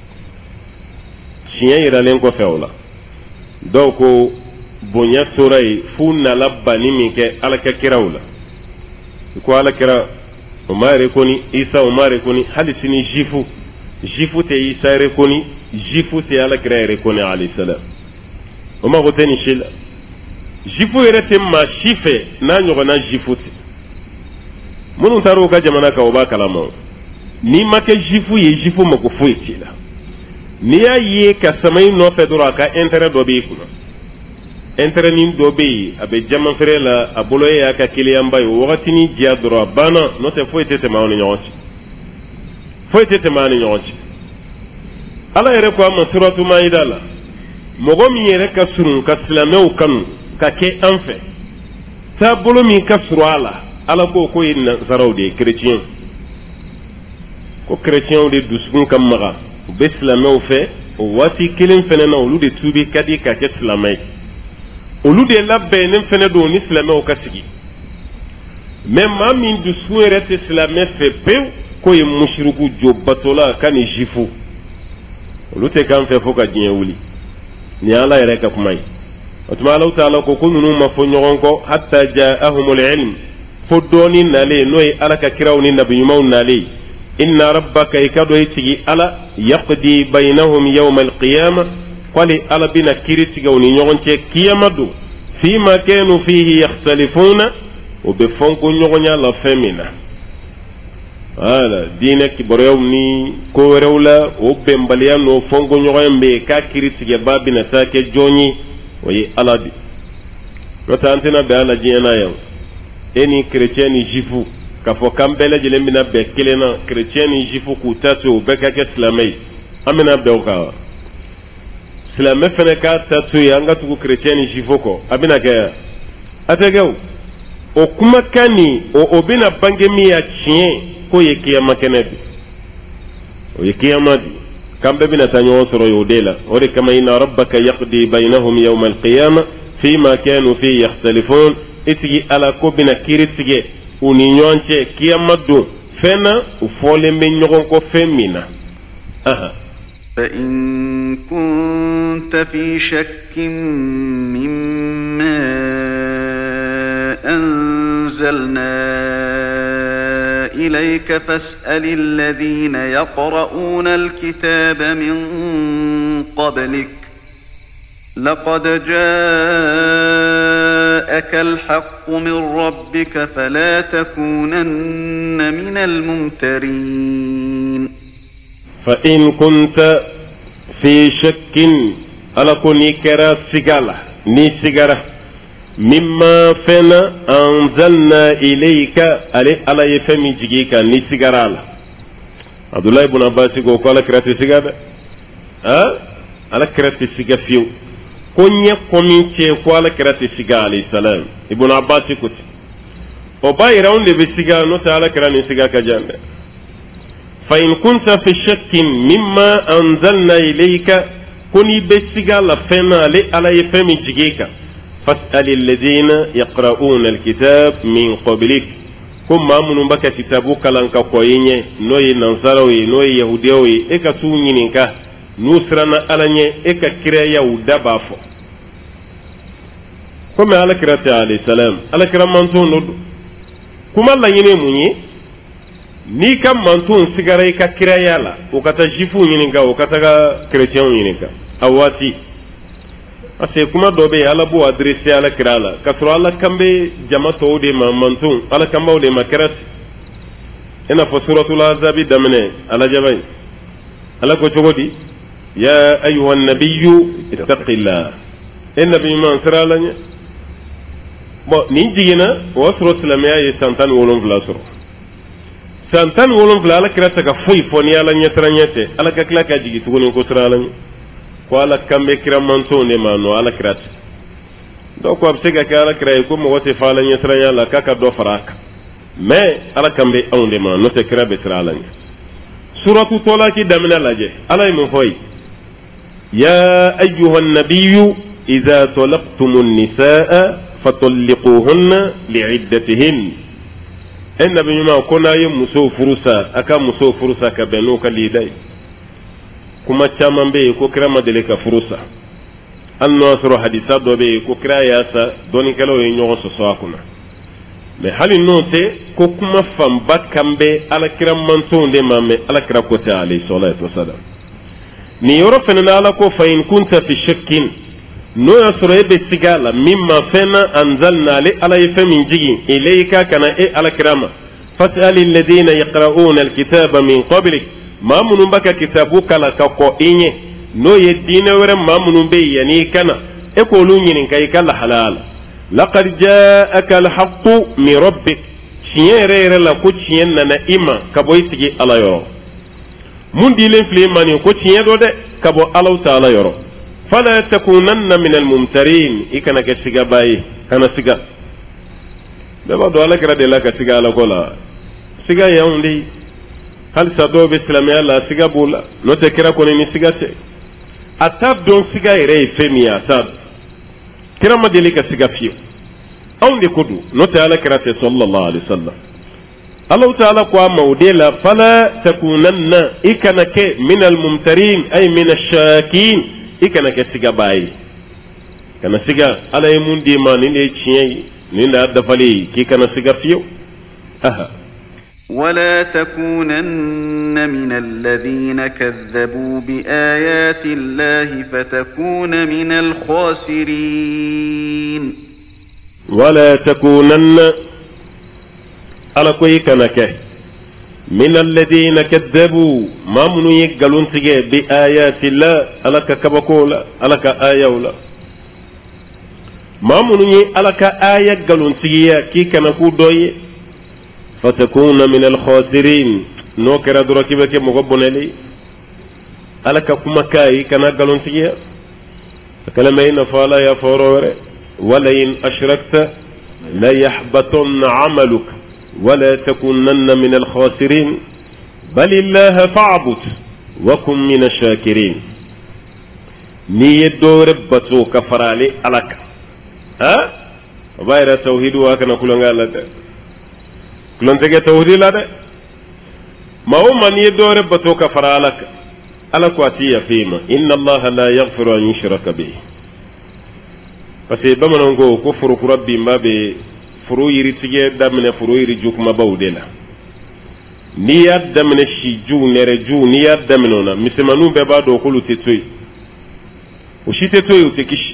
Speaker 3: tiɲɛ yiralen kɔfɛ o la dɔw ko bonya tora yen f'u nala banni min kɛ ala ka kiraw la ko ala kira o ma rekoni isa o ma rekoni hali sini jifu jifu tɛ isa rekoni jifu tɛ ala kira rekoni alayhi salam o ma ko tɛ ni si la jifu yɛrɛ tɛ maa si fɛ n'a ɲɔgɔnna jifu tɛ minnu taara u ka jamana kan o b'a kalama n'i ma kɛ jifu ye jifu mako foyi t'i la n'i y'a ye ka sama i nɔfɛ dɔrɔn a ka intérêt dɔ b'i kunna intérêt nin dɔ bɛ yen a bɛ jama feere la a bolo ye a ka kiliyanba ye o wagatinin diya dɔrɔn a banna n'o tɛ foyi tɛ tɛmɛ aw ni ɲɔgɔn cɛ foyi tɛ tɛmɛ aw ni ɲɔgɔn cɛ ala yɛrɛ ko a ma suratu maida la mɔgɔ min yɛrɛ ka surun ka silamɛw kanu ka kɛ an fɛ taabolo min ka surun a la ala ko ko ye nazaraw de ye chrétien ko chrétienw de dusukun ka maga u bɛ silamɛw fɛ o waati kelen fɛnɛ na olu de tuubi ka di ka kɛ silamɛ ye olu de labɛnnen fɛnɛ don ni silamɛw ka sigi mais maa min dusukun yɛrɛ tɛ silamɛ fɛ pewu ko ye mushriku jobatola ka ni jifu olu tɛ kan fɛ fo ka diɲɛ wuli ni ala yɛrɛ ka kuma ye o tuma alaw taala ko ko ninnu ma fɔ ɲɔgɔn kɔ hatta ja'ahumul ilm fo dɔɔni nale n'o ye ala ka kiraw ni nabiɲumanw nale inna rabbaka i ka dɔ i tigi ala yaqdi baynahum yawma alqiyama kwali ala bina kiri tigɛw ni ɲɔgɔn cɛ kiyama don fima kanu fihi yakhtalifuna o bɛ fɔnko ɲɔgɔnya la fɛn min na wala diinɛ kibaruyaw ni ko wɛrɛw la o bɛnbaliya n'o fɔnko ɲɔgɔnya bɛ yen k'a kiri tigɛba bɛna taa kɛ jɔn ye o ye ala de n'o tɛ an tɛna bɛn a la diɲɛ na yan e ni chrétien ni jifu k'a fɔ k'an bɛɛ lajɛlen bɛna bɛn kelen na chrétien ni jifu k'u ta to o bɛɛ ka kɛ silamɛ ye an bɛna bɛn o kan wa silamɛ fɛnɛ k'a ta to yen an ka tugu chrétien ni jifu kɔ a bɛna kɛ yan a tɛ kɛ o o kumakan nin o o bɛna bange min y'a tiɲɛ k'o ye kiyama kɛnɛ bi o ye kiyama bi k'an bɛɛ bɛna taa ɲɔgɔn sɔrɔ yen o de la o de kama inna rabbaka yaqdi baynahum yawma alqiyama fima kanu fihi yakhtalifun i tigi ala ko bɛna kiiri tigɛ u ni ɲɔgɔn cɛ kiyama don fɛn na u fɔlen bɛ ɲɔgɔn kɔ fɛn min na aha
Speaker 2: فإن كنت في شك مما أنزلنا إليك فاسأل الذين يقرؤون الكتاب من قبلك لقد جاءك الحق من ربك فلا تكونن من الممترين
Speaker 3: فإن كنت في شك على كوني كرا سيغالا ني سيغارا مما فينا أنزلنا إليك علي على يفهمي جيكا ني سيغارا عبد الله بن عباس يقول قال كراتي سيغارا ها على كراتي سيغا فيو كوني كومينتي قال كراتي سيغا عليه السلام ابن عباس يقول وباي راوند بسيغا نوتا على كراني سيغا كجانب فإن كنت في شك مما أنزلنا إليك كوني بسيغا لفنا على يفهم جيكا فاسأل الذين يقرؤون الكتاب من قبلك كم من بك كتابك لنك قويني نوي ننصروي نوي يهوديوي إكا سونينينكا نوسرنا ألاني إكا كريا ودبافو كم على كراتي عليه السلام على كرام منصون كم الله ينموني ni ka mantun sigara i ka kiraya la o ka taa jifu ɲininka o ka taga kerecɛnw ɲininka a waati parce que kuma dɔ bɛ yen ala b'o adressé ala kira la k'a sɔrɔ ala kan bɛ jama tɔw de ma mantun ala kan b'aw de ma kɛra i n'a fɔ suratul azabi daminɛ ala jaba ye ala ko cogo di ya ayuha nabiyu ittaqillah e nabi ɲuman sira ala ɲɛ bon nin jiginna o y'a sɔrɔ silamɛya ye san tan ni wolonwula sɔrɔ san tan ni wolonwula ala kira tɛ ka foyi fɔ ni ala ɲɛsiranɲɛ tɛ ala ka tila ka jigin tuguni ko sira ala ɲɛ ko ala kan bɛ kira mantonw de ma nɔ ala kira tɛ dɔw ko a bɛ se ka kɛ ala kira ye ko mɔgɔ tɛ fa ala ɲɛsiranɲɛ la k'a ka dɔ fara a kan mais ala kan bɛ anw de ma n'o tɛ kira bɛ sira ala ɲɛ suratu tɔlaki daminɛ lajɛ ala ye mun fɔ ye ya ayyuha nabiyu idha talaqtumu nisaa fatalliquhunna li'iddatihin en nabi ɲuman ko n'a ye muso furusa a ka muso furusa ka bɛn n'o ka liida ye kuma caman bɛ yen ko kira ma deli ka furusa hali n'o y'a sɔrɔ hadisa dɔ bɛ yen ko kira y'a sa dɔnnikɛlaw ye ɲɔgɔn sɔsɔ a kunna mais hali n'o tɛ ko kuma fanba kan bɛ alakira mantonw de ma mais alakira ko tɛ alayhi salatu wasalam nin yɔrɔ fana na ala ko fa in kunta fi shakkin n'o y'a sɔrɔ e bɛ siga la min ma fɛn na anzalna ale ala ye fɛn min jigin ilayka kana e alakira ma fas'ali alladhina yaqra'una alkitaba min qablik maa minnu b'a ka kitabu kala ka kɔ i ɲɛ n'o ye diinɛ wɛrɛ maa minnu bɛ yen yanni i kana e k'olu ɲininka i ka lahalaya la laqad ja'aka alhaqqu min rabbik tiɲɛ yɛrɛ yɛrɛ la ko tiɲɛ nana i ma ka bɔ i sigi ala yɔrɔ mun dilen filɛ i ma nin ko tiɲɛ dɔ dɛ ka bɔ alaw taala yɔrɔ fala takunanna min almumtarin i kana kɛ sigaba ye kana siga bɛɛ b'a dɔn ala kɛra de la ka siga ala ko la siga ye anw de ye halisa dɔw bɛ silamɛya la siga b'o la n'o tɛ kira kɔni ni siga tɛ a t'a dɔn siga yɛrɛ ye fɛn min ye a t'a dɔn kira ma deli ka siga fiyewu anw de ko don n'o tɛ ala kira tɛ sallallahu alaihi wasallam Allah ta'ala ko a ma o de la fala takunanna i kana kɛ min almumtarin ay min ashakin i kana kɛ sigaba ye kana siga ala ye mun di ma nin de ye tiɲɛ ye nin de y'a dafalen ye k'i kana siga fiyewu aha
Speaker 2: ولا تكونن من الذين كذبوا بآيات الله فتكون من الخاسرين
Speaker 3: ولا تكونن على كوي كنك من الذين كذبوا ما من يقلون تجي بآيات الله على كبكولا على كآيولا ما من ي على كآية قلون تجي كي كنكو دوي فتكون من الخاسرين نو كرا دروكي بك مغبون لي على كما كاي كنا قالون تيا كلمين فالا يا فورور ولئن اشركت لا يحبطن عملك ولا تكونن من الخاسرين بل الله فاعبد وكن من الشاكرين ني دور بتو كفرالي عليك ها غير توحيد وكنا كلنا لك kulon tege tawhid la de ma o man ye dore bato ka fara alaka ala ko atiya fima inna allaha la yaghfiru an yushraka bihi parce bamanan go ko furu rabbi mabe furu yiri tige damne furu yiri jukuma bawdela ni ya damne shi ju nere ju ni ya damnona misemanu be ba do ko lu tetoy o shi tetoy o tekish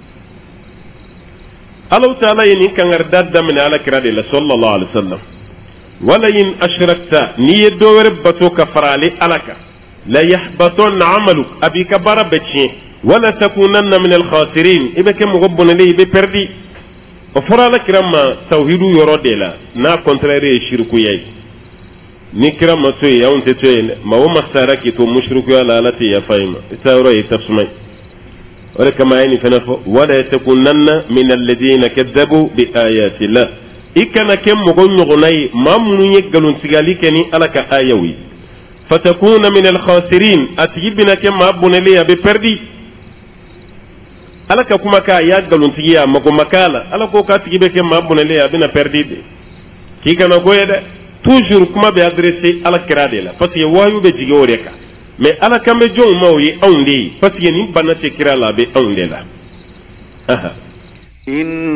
Speaker 3: Allah ta'ala yin kangar damne ala kirade la sallallahu alaihi wasallam ولئن أشركت نيدور بتوك فرالي ألك لا يحبطن عملك أبي كبر بتشي ولا تكونن من الخاسرين إذا كم غبن لي بپردي وفرالك رما توحيد يرودلا نا كونتراري شركو ياي نكرم توي ياون تتوي ما هو مسارك تو مشرك يا التي يا فايمه تاوري تفسمي ولكما يعني فنفو ولا تكونن من الذين كذبوا بآيات الله ikana kem mogo ñogonay mamunu ye galon sigali keni alaka ayawi fatakuna min alkhasirin atibina kem mabunele ya be perdi alaka kuma ka ya galon tigiya mago makala alako ka tigibe kem mabunele ya bina perdi de ki kana goye de toujours kuma be adresser ala kirade la parce que wayu be jige oreka mais ala kambe jong mawyi awndi parce que ni banate kirala be awndela aha
Speaker 2: in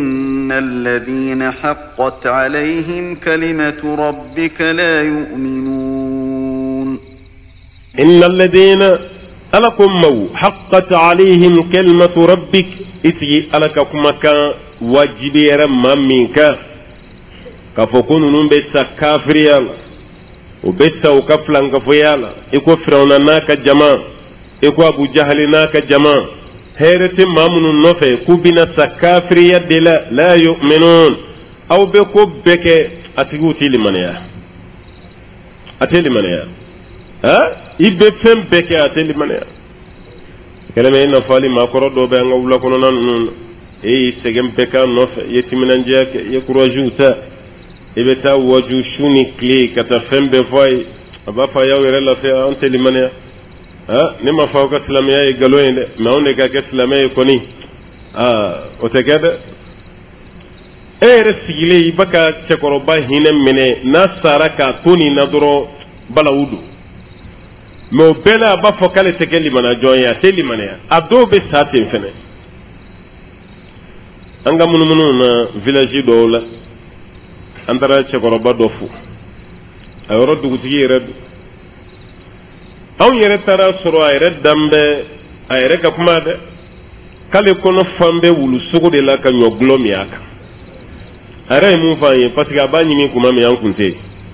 Speaker 2: إن الذين حقت عليهم كلمة ربك لا يؤمنون
Speaker 3: إن الذين ألكم مو حقت عليهم كلمة ربك إتي ألككم كان واجبي رمى منك كفكون بس كافر يالا وبس وكفلان كفيالا إكو فرعون ناك جماع إكو أبو جهل ناك جماع هيرت مامون النفع كوبنا سكافر يدلا لا يؤمنون أو بكو بك أتيو تيلي منيا أتيلي منيا ها ibe fem beke ateli mane keleme ina fali ma ko do be nga wula kono nan non e segem beka no yetimin njake ye kurajuta ibe ta waju shuni kle kata fembe voy aba fa yaw yere la fe anteli mane ha ne ma fa ko islamia e galoinde ma on ga ke islamia ko ni ah o te gade e resigile ibaka chekoro ba hinem mene na saraka tuni nadro balawudu mo bela ba fokale tekeli mana joya teli mana adobe satin fene anga munu munu na village do la andara chekoro ba dofu ayoro duguti yere aw yere tara soro ayre dambe ayre ka kuma de kale kono fambe wulu sugo de la ka nyoglo miaka ayre mu faye parce que abani mi kuma mi yankunte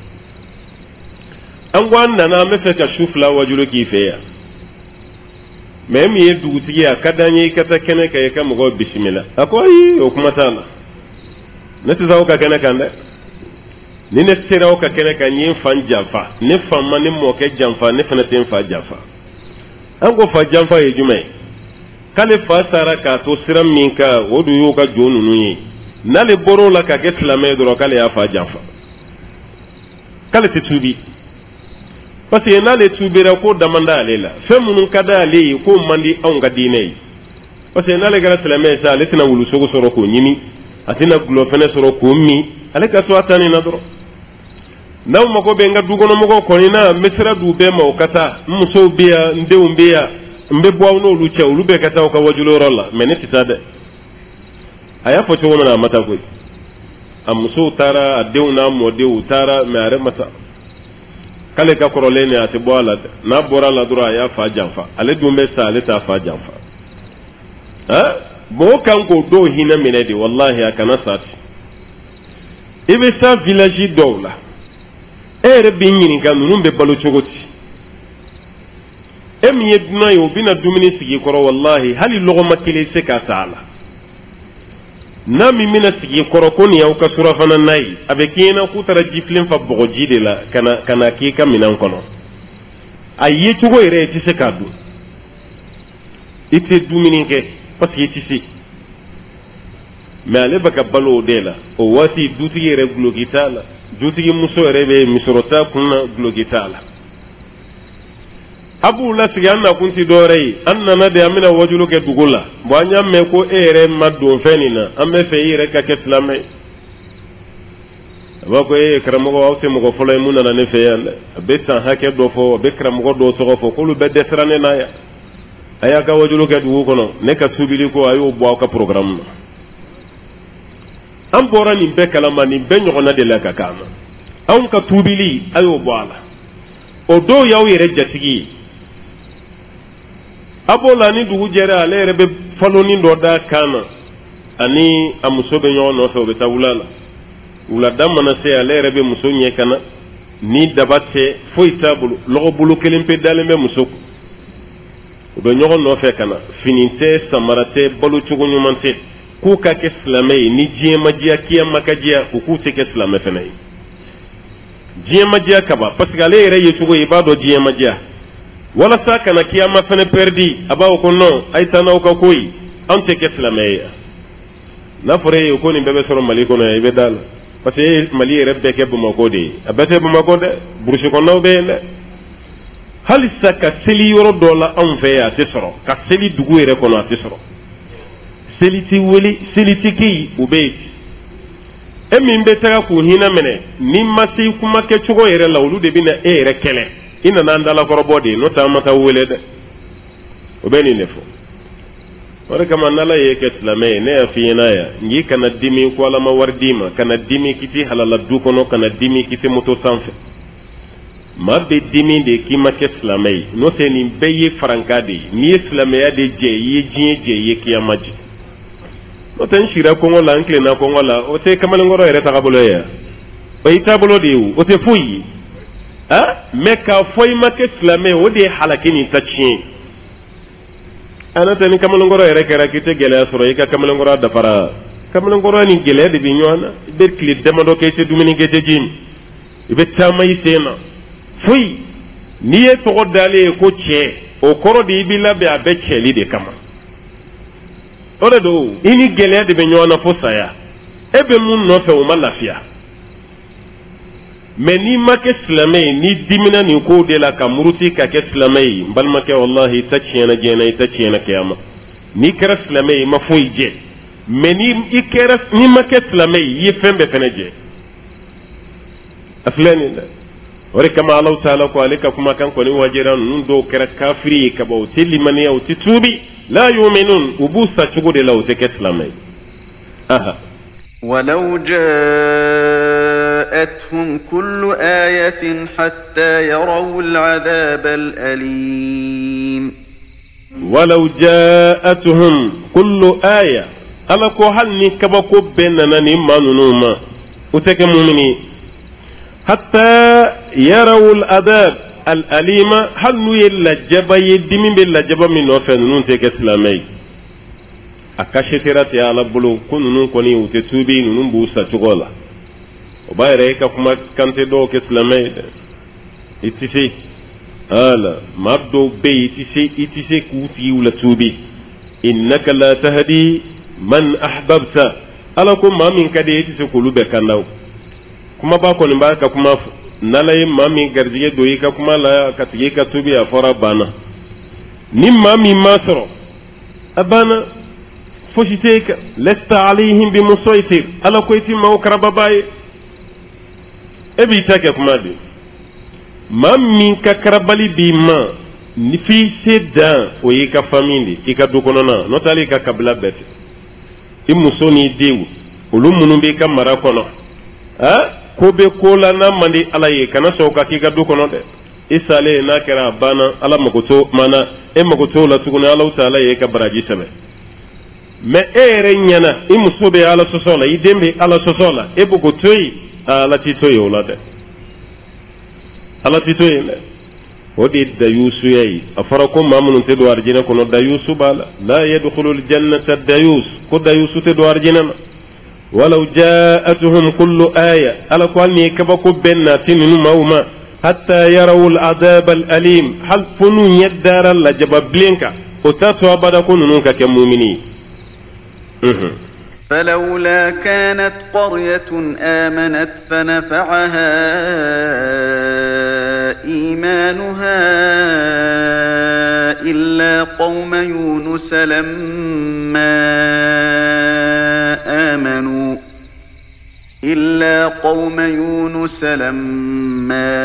Speaker 3: an gwanda na mefe ka shufla wajulo ki feya mem ye duguti ya kadanye kata kene ka yaka mo bismillah akoyi o kuma tala nati zawo ka kene kande ni ne tirawo ka kene ka nyin fan jafa ne famma ne mo ke jamfa ne fana ten fa jafa an go fa jamfa ye jume kale fa sara ka to siram minka wodu yo ka jonu nuyi nale boro la ka ke slame do kale ya fa jafa kale titubi parce que n'ale tubira ko damanda alela femunun kada ale ko mandi on ga dinai parce que n'ale gara salame sa ale tina wulu sogo soro ko nyimi atina gulo fene soro ko mi ale ka so atani na doro naw mako be nga dugono mako ko ni na mesra du be ma okata muso biya ndew biya mbe bwaw no lu chew lu be kata ko wajulo rolla meneti tade aya fo to wona mata ko am muso tara adew na mo dew tara me are mata kale ka korolene ati boala na bora la dura ya fa janfa ale dumbe sa ale ta fa janfa ha bo kan ko do hina minedi wallahi akana sati ibe sa village dowla ere binyini kan numbe balu chogoti em yedna yo bina dumini sigi koro wallahi hali logo makile se ka sala nami mina sigi korokoni ya ukasura fana nai abekina kutara jiflin fa bogoji de la kana kana kika minan kono ayi tugo ire ti se kadu ite dumininke pasi ti si me ale baka balo de la o wati duti ire glogitala duti muso ire be misorota kunna glogitala abu la sigi anna kunti dorei anna na de amina wajulo ke dugula bo anya me ko ere maddo fenina amme fe ire ka ke islamai ba ko e kramo ko awte mo ko folay mun na ne fe yalla be tan hake do fo be kramo ko do so fo ko lu be desrane na ya aya ka wajulo ke dugu kono ne ka subili ko ayo bo ka programme am bora ni be kala mani be nyona de la ka kama am ka tubili ayo bo ala o do yaw yere jatigi abola ni dugu jere ale rebe faloni do da kana ani amuso be nyo no so be tawulala wula damana se ale rebe muso nye kana ni dabate foita bulu logo bulu kelimpe dalembe muso be nyo no fe kana fininte samarate balu chugo nyumante ku ka ke islamai ni jema jia kiya makajia ku ku te ke islamai fenai jema jia kaba parce que ale re yechugo ibado jema jia wala saka na kiyama fene perdi abawo ko non ay tanaw ka koy ante ke islamaya na fore ko ni bebe soro mali ko na ibe dal parce que mali rebbe ke bu mako de abete bu mako de burshi ko no be le hal saka seli yoro dola an fe ya tesoro ka seli dugu ere ko na tesoro seli ti weli seli ti ki ube emi mbe tara ku hina mene ni masi kuma ke chugo ere lawlu de bina ere kele ina nandala korobodi no tamata wele de obeni nefo ore kama nala yeke islame ne afina ya ngi kana dimi ko la ma wardima kana dimi kiti halala du kono kana dimi kiti moto sanfe ma be dimi de ki ma ke islame no se ni beye frankade ni islame ya de je yi jin je yi kiyamaji no tan shira ko ngola nkle na ko ngola o te kamal ngoro ere tagabulo ya o itabulo de u o te fuyi ha meka foy ma ke islame o de halakini tachin ana tani kamalongoro ere kera kite gele soro ika kamalongoro da fara kamalongoro ni gele de binyona ber kli demando ke te dumini ke te jim ibe tamay sena fuy niye to godale ko che o koro di bila be abe cheli de kama ore do ini gele de binyona fosaya ebe mun no fe o malafia meni make islamai ni dimina ni ko de la kamuruti ka ke islamai bal make wallahi tachiyana jena tachiyana kiyama ni kara islamai mafuyi je meni ikera ni make islamai yi fembe feneje aflani la ore kama Allah taala ko alika kuma kan ko ni wajira nun do kera kafiri ka baw tilimani au titubi la yu'minun ubusa chugo de la o te ke islamai aha
Speaker 2: ولو جاءتهم كل آية حتى يروا العذاب الأليم
Speaker 3: ولو جاءتهم كل آية ألا كوهلني كبكو بيننا نما ننوما وتكممني حتى يروا العذاب الأليم هل نويل جبا يدمين بالجبا من وفن نون تك إسلامي akashetera te ala bulu kunun koni utetubi nunun busa chugola obayre ka kuma kante do ke islamay itisi ala mabdo be itisi itisi kuti wala tubi innaka la tahdi man ahbabta ala ko mamin kade itisi kulube kandaw kuma ba ko nimba ka kuma nalay mamin garjige do ka kuma la katige ka tubi afara bana nim mamin masro abana فشتيك لست عليهم بمسيطر ألا كويتي ما وكربا باي أبي تاكك مادي ما منك كربالي بما نفي سيدا ويكا فاميلي إيكا دوكونا نوتالي كا كبلا بيت إمسوني ديو ولومنو بيكا مراكونا ها كوبي كولا ناماندي على يكا نسوكا كيكا دوكونا دي إسالي ناكرا بانا على مكوتو مانا إما مكوتو لا تكون على وتعالى يكا براجي سمي me ere nyana imusube ala sosola idembe ala sosola ebugo toyi ala titoyi olade ala titoyi ne odi da yusu yayi afarako mamun te do arjina kono da yusu bala la yadkhulul jannata dayus ko da yusu te do arjina walau jaa'atuhum kullu aya ala kwani kabako benna tinunu mauma hatta yarawul adab al alim hal funu yaddara la jabablinka utatu abada kununka ke mu'mini
Speaker 2: فلولا كانت قرية آمنت فنفعها إيمانها إلا قوم يونس لما آمنوا إلا قوم يونس لما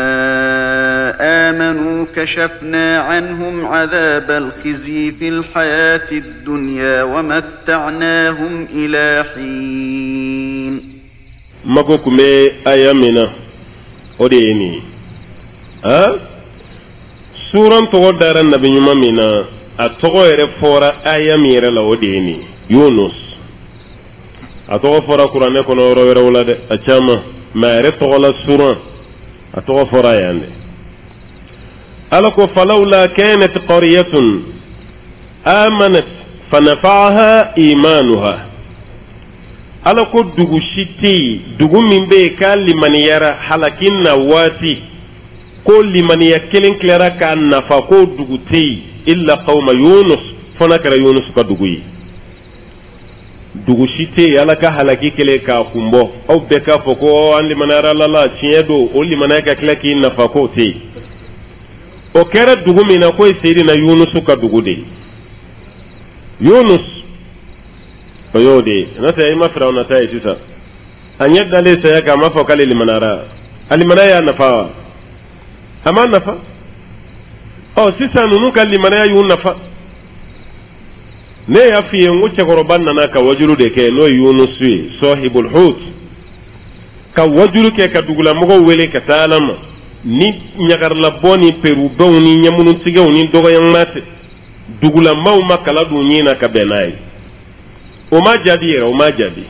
Speaker 2: آمنوا كشفنا عنهم عذاب الخزي في الحياة الدنيا ومتعناهم إلى حين
Speaker 3: مكوكم أيامنا أديني ها سورة تقدر النبي منا أتغير فورا أيامير لأديني يونس أتغير فورا قرآن كنا روير ولد أجمع ما يرتغل سورة أتغير فورا يعني ألك فلولا كانت قرية آمنت فنفعها إيمانها ألك دغو شتي دغو من بيكا لمن يرى حلقين واتي كل من يكلن كلرا كان نفاقو دغو تي إلا قوم يونس فنكر يونس كدغوي دغو شتي ألك حلقي كليكا كمبو أو بكا فكو أن لمن يرى لالا تشيدو أو لمن يكا كلكي نفاقو تي o kera dugu mina ko sayidina yunus ka dugu de yunus o yode nata ima firawna ta yisa anya dale saya ka mafa kale limanara alimana ya nafa ama nafa o sisa nunu kale limanaya yun nafa ne ya fi yen wuce goroban nana ka wajulu de ke no yunus yi sahibul hut ka wajulu ke ka dugula mogo wele ka talama ni nyagar la boni peru don ni nyamunu tigaw ni dogo yang mate dugula maw makala du nyina ka benay o ma jadi o ma jadi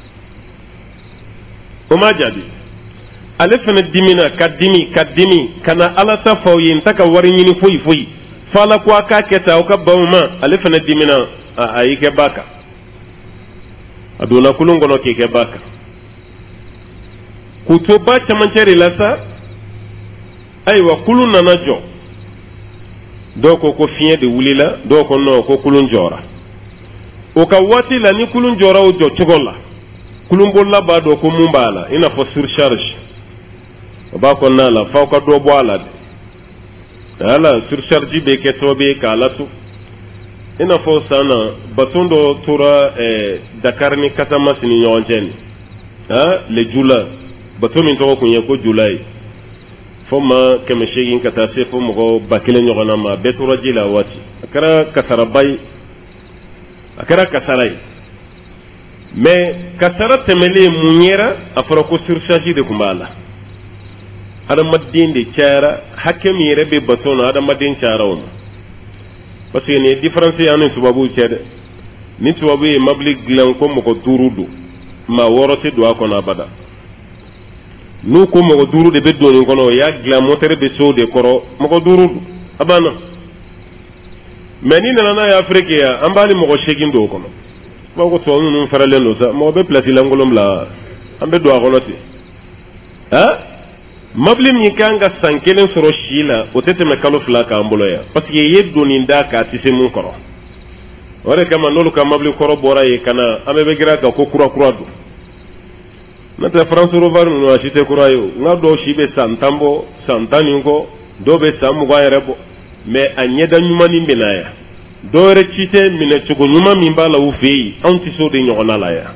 Speaker 3: o ma jadi ale fana dimina ka dimi ka dimi kana ala ta fawyin ta ka wari nyini fuyi fuyi fala ko aka keta o ka bawma ale fana dimina ayi ke baka aduna kulun gono ke ke baka kuto ba chamancere lasa aywa kulun nana jo doko ko fiye de wulila doko no ko kulun jora o ka wati la ni kulun jora o jo chogola kulun bolla ba do ko mumbala ina fo surcharge ba ko na la fa ko do boala de ala surcharge be ke tobe ka latu ina fo sana batundo tura eh, Dakar ni katama sini nyonjeni ha le jula batu min to ko nyeko julai foma keme shegin kata se fo mo bakile nyogona ma betura jila wati akara kasara bay akara kasarai mais kasara temele munyera afara ko surcharge de kumbala ada madin de cara hakemi rebe batona ada madin cara on parce que ni différence yani tubabu cede ni tubabu e mabli glan ko mo ko durudu ma worote do akona bada nu ko mo ko durude be do ni kono ya glan motere be so de koro mo ko durudu abana meni na na ya afrique ya ambali mo ko shegindo kono mo ko to nu farale no sa mo be place langolom la ambe do akoloti ha mablim ni kanga sankelen soro shila otete me kalo fla ka ambolo ya parce que yeddo ni ndaka tise mun koro ore kama nolu ka mabli koro bora ye kana amebe gira ka ko kura kura do nata france rovar no achite kura yo ngado shibe santambo santani ko do be samu ga yerebo me anyeda nyuma ni benaya do re chite mine chugo nyuma mimba la ufi anti so de nyona la ya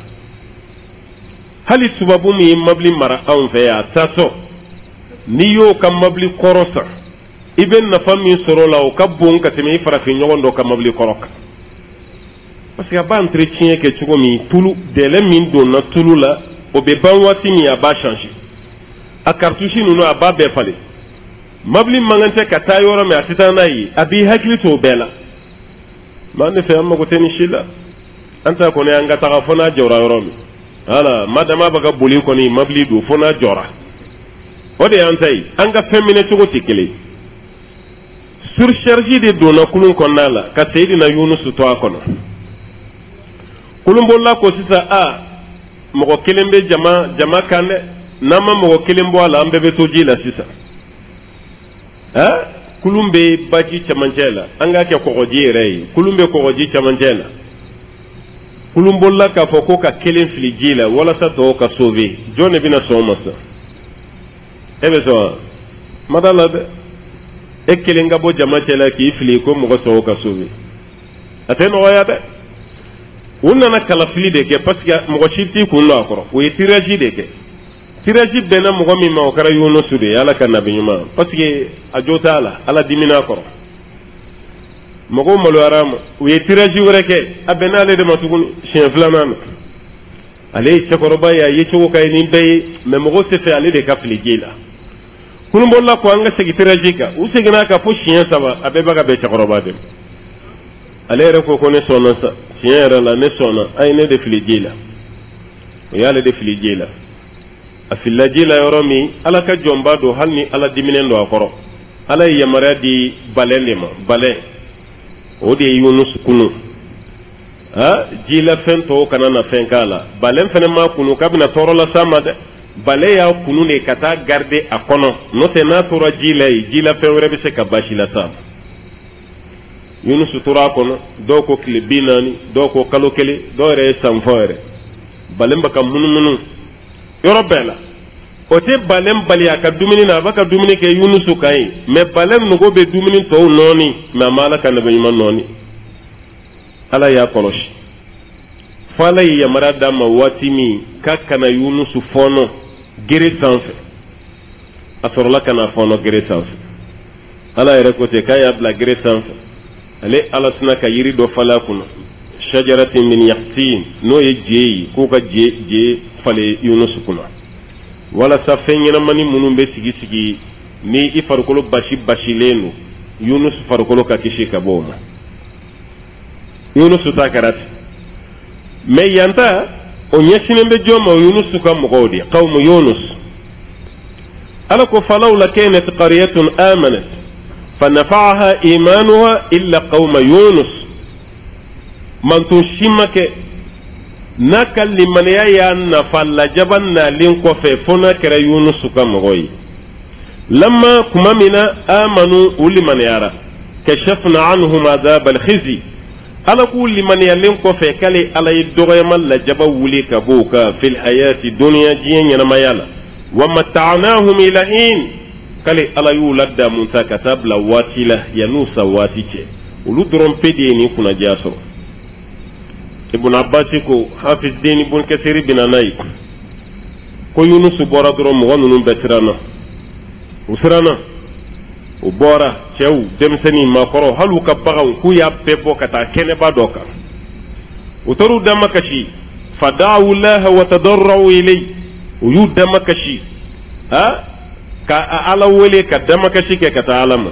Speaker 3: hali subabu mi mabli mara an fe ya taso ni yo kam mabli korosa iben na fami soro la o kabon ka temi farafi nyondo kam mabli koroka parce que ba entretien ke chugo mi tulu de le min do na tulu la o be ban wati mi aba changer a cartouche nuno aba be fale mabli mangante ka tayoro me atitana yi abi hakili to bela man fe amma ko teni shila anta ko ne anga ta fona jora yoromi ala madama baga buli ko ni mabli do fona jora ode antai anga femine to tikile surcharge de dona kulun konala ka sayidina yunus to akono kulun bolla ko sisa a mo kelembe jama jama kane nama mo kelembo ala ambe be to jila sisa ha kulumbe baji chamanjela anga ke ko goji rei kulumbe ko goji chamanjela kulumbolla ka foko ka kelen flijila wala sa to ka sauver jone bina somasa ebe so madala de ekelenga bo jama chela ki fili ko mo so ka sauver ateno waya de unna na kala fili de ke parce que mo chiti kunno akoro o tiraji de ke tiraji bena mo mi ma okara yuno sude ala kanabi nyuma parce que ajota ala ala dimina akoro mo ko mo lo aram o tiraji woreke abena le de matugun chien flanan ale chakoroba ya yecho kay ni bay me mo se fe ale de kafli gila kunu bolla ko anga segi tiraji ka u segina ka fo chien saba abeba ga be chakoroba de ale re ko ko ne sonna sa chien ra la ne sonna ay ne de fligila o yale de fligila afilla jila yoromi ala ka jomba do halni ala diminen do akoro ala yamara di balelema bale o de yunus kunu ha jila fento kana na fenkala balen fene ma kunu kabina torola sama de bale ya kunu ne kata garde akono no te na tora jila jila fewre be se kabashi la sama yunus tura kono do ko kile binani do ko kalo kele do re samfore balem baka munu munu yorobela o te balem bali aka dumini na baka dumini ke yunus kai me balem no go be dumini to noni me mala kan be yima noni ala ya kolosh fala ya marada ma watimi kakana yunus fono gere sanfe asorola kana fono gere sanfe ala ya rekote kaya bla gere sanfe ale ala tuna ka yiri do fala kuno shajaratin min yaqtin no ye jeyi ko ka je je fale yunus kuna wala sa fenyina mani munum be sigi sigi ni i farkolo bashi bashi lenu yunus farkolo ka kishi ka boma yunus ta karati me yanta o nyashine be joma yunus ka mugodi qawm yunus alako falawla kanat qaryatun amanat فنفعها إيمانها إلا قوم يونس من تشمك نكال لمن يانا فلجبنا لنكو في فنا كرا يونس كمغوي لما كمامنا آمنوا ولمن يرى كشفنا عنهم عذاب الخزي أنا أقول لمن يلنكو في كالي على الدغيما لجبا ولي كبوكا في الحياة الدنيا جين ينما يالا ومتعناهم إلى حين kale ala yu ladda munta katab la watila yanusa watike ulu dron pedi ni kuna jaso ibn abbas ko hafiz dini bun kasiri binanai ko yunus bora dron mo wonu betrana usrana o bora chew demseni makoro halu ka bagaw ku ya pebo kata kene ba doka utaru damakashi fada'u allah wa tadarru ilay uyu damakashi ha ka ala wele ka dama ka shike ka ta'alama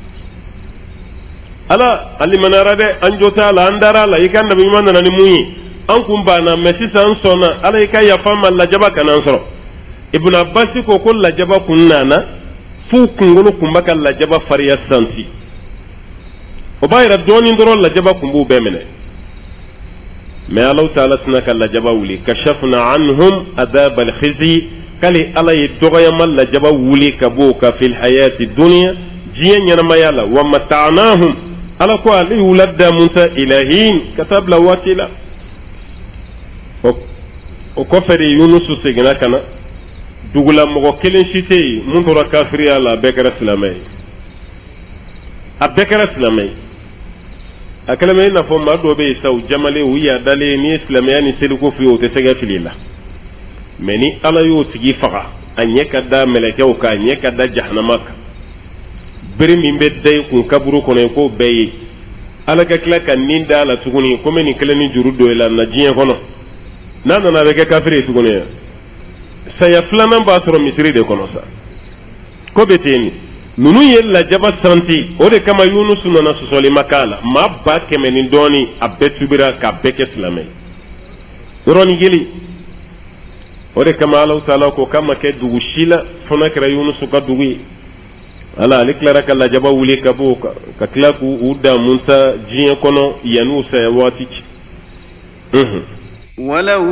Speaker 3: ala alimanara de anjota la andara la ikan nabi manna nani muyi an kumba na mesisa an sona ala ika ya fama la jaba kana soro ibn abbas ko ko la jaba kunnana fu kungulu kumba ka la jaba fariya santi o bayra doni ndoro la jaba kumbu bemene me allah ta'ala sunaka la jaba wuli kashafna anhum adab al khizi kali ala yidogaya malla jaba wuli kabuka fil hayati dunya jiyan yana mayala wa mata'nahum ala ko ali wuladda munta ilahin katab la watila o ko fere yunus segina kana dugula mo kelen shite mun tora kafiri ala bekara islamai abekara islamai akalame na fo ma do be saw jamale wiya dale ni islamai ni selu fi o te sega filila meni ala yo tigi faga anye kada meleke ka anye kada jahannama bere min be day kun kaburu kono ko beye ala ka kila kan ninda ala tuguni ko meni kala ni juru do ila na jiye kono nana na be ka kafiri tuguni saya flana ba soro misri de kono sa ko beteni nunu yella jaba santi o de kama yunus nana sosoli makala ma ba kemeni doni abetubira ka beke islamai roni gili ore kama Allah taala ko kama ke dugu shila fona kra yunus ka dugu ala aliklara kala jaba wuli kabu ka kla ku uda munta jiya kono yanu sa wati mhm
Speaker 2: ولو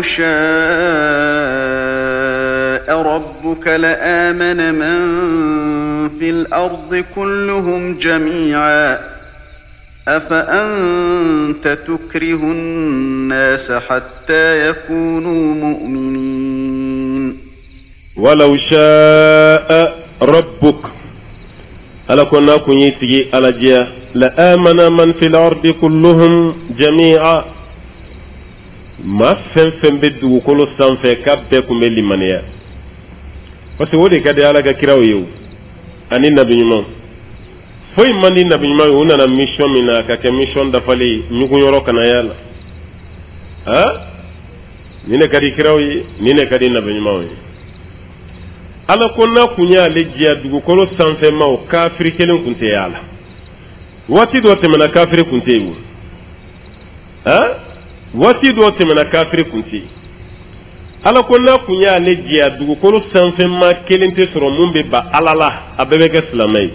Speaker 2: شاء ربك لآمن من في الأرض كلهم جميعا أفأنت تكره الناس حتى يكونوا مؤمنين
Speaker 3: ولو شاء ربك ألا كنا كنيتي على جيا لآمن من في الأرض كلهم جميعا ما فن فن بدو كل سنف كابكم لمنيا بس ودي كده على كراو يو أني نبي مم foi mandi nabi nyuma una na mission mina ka ke mission da fali nyugo yoro kana yala ha nine kadi kirawi nine kadi nabi nyuma wi ala konna kunya lejiya dugu kolo sanfe ma o kafiri kelen kunte yala wati do temena kafiri kunte wu ha wati do temena kafiri kunte ala konna kunya lejiya dugu kolo sanfe ma kelen te soro mumbe ba alala abebe ga islamai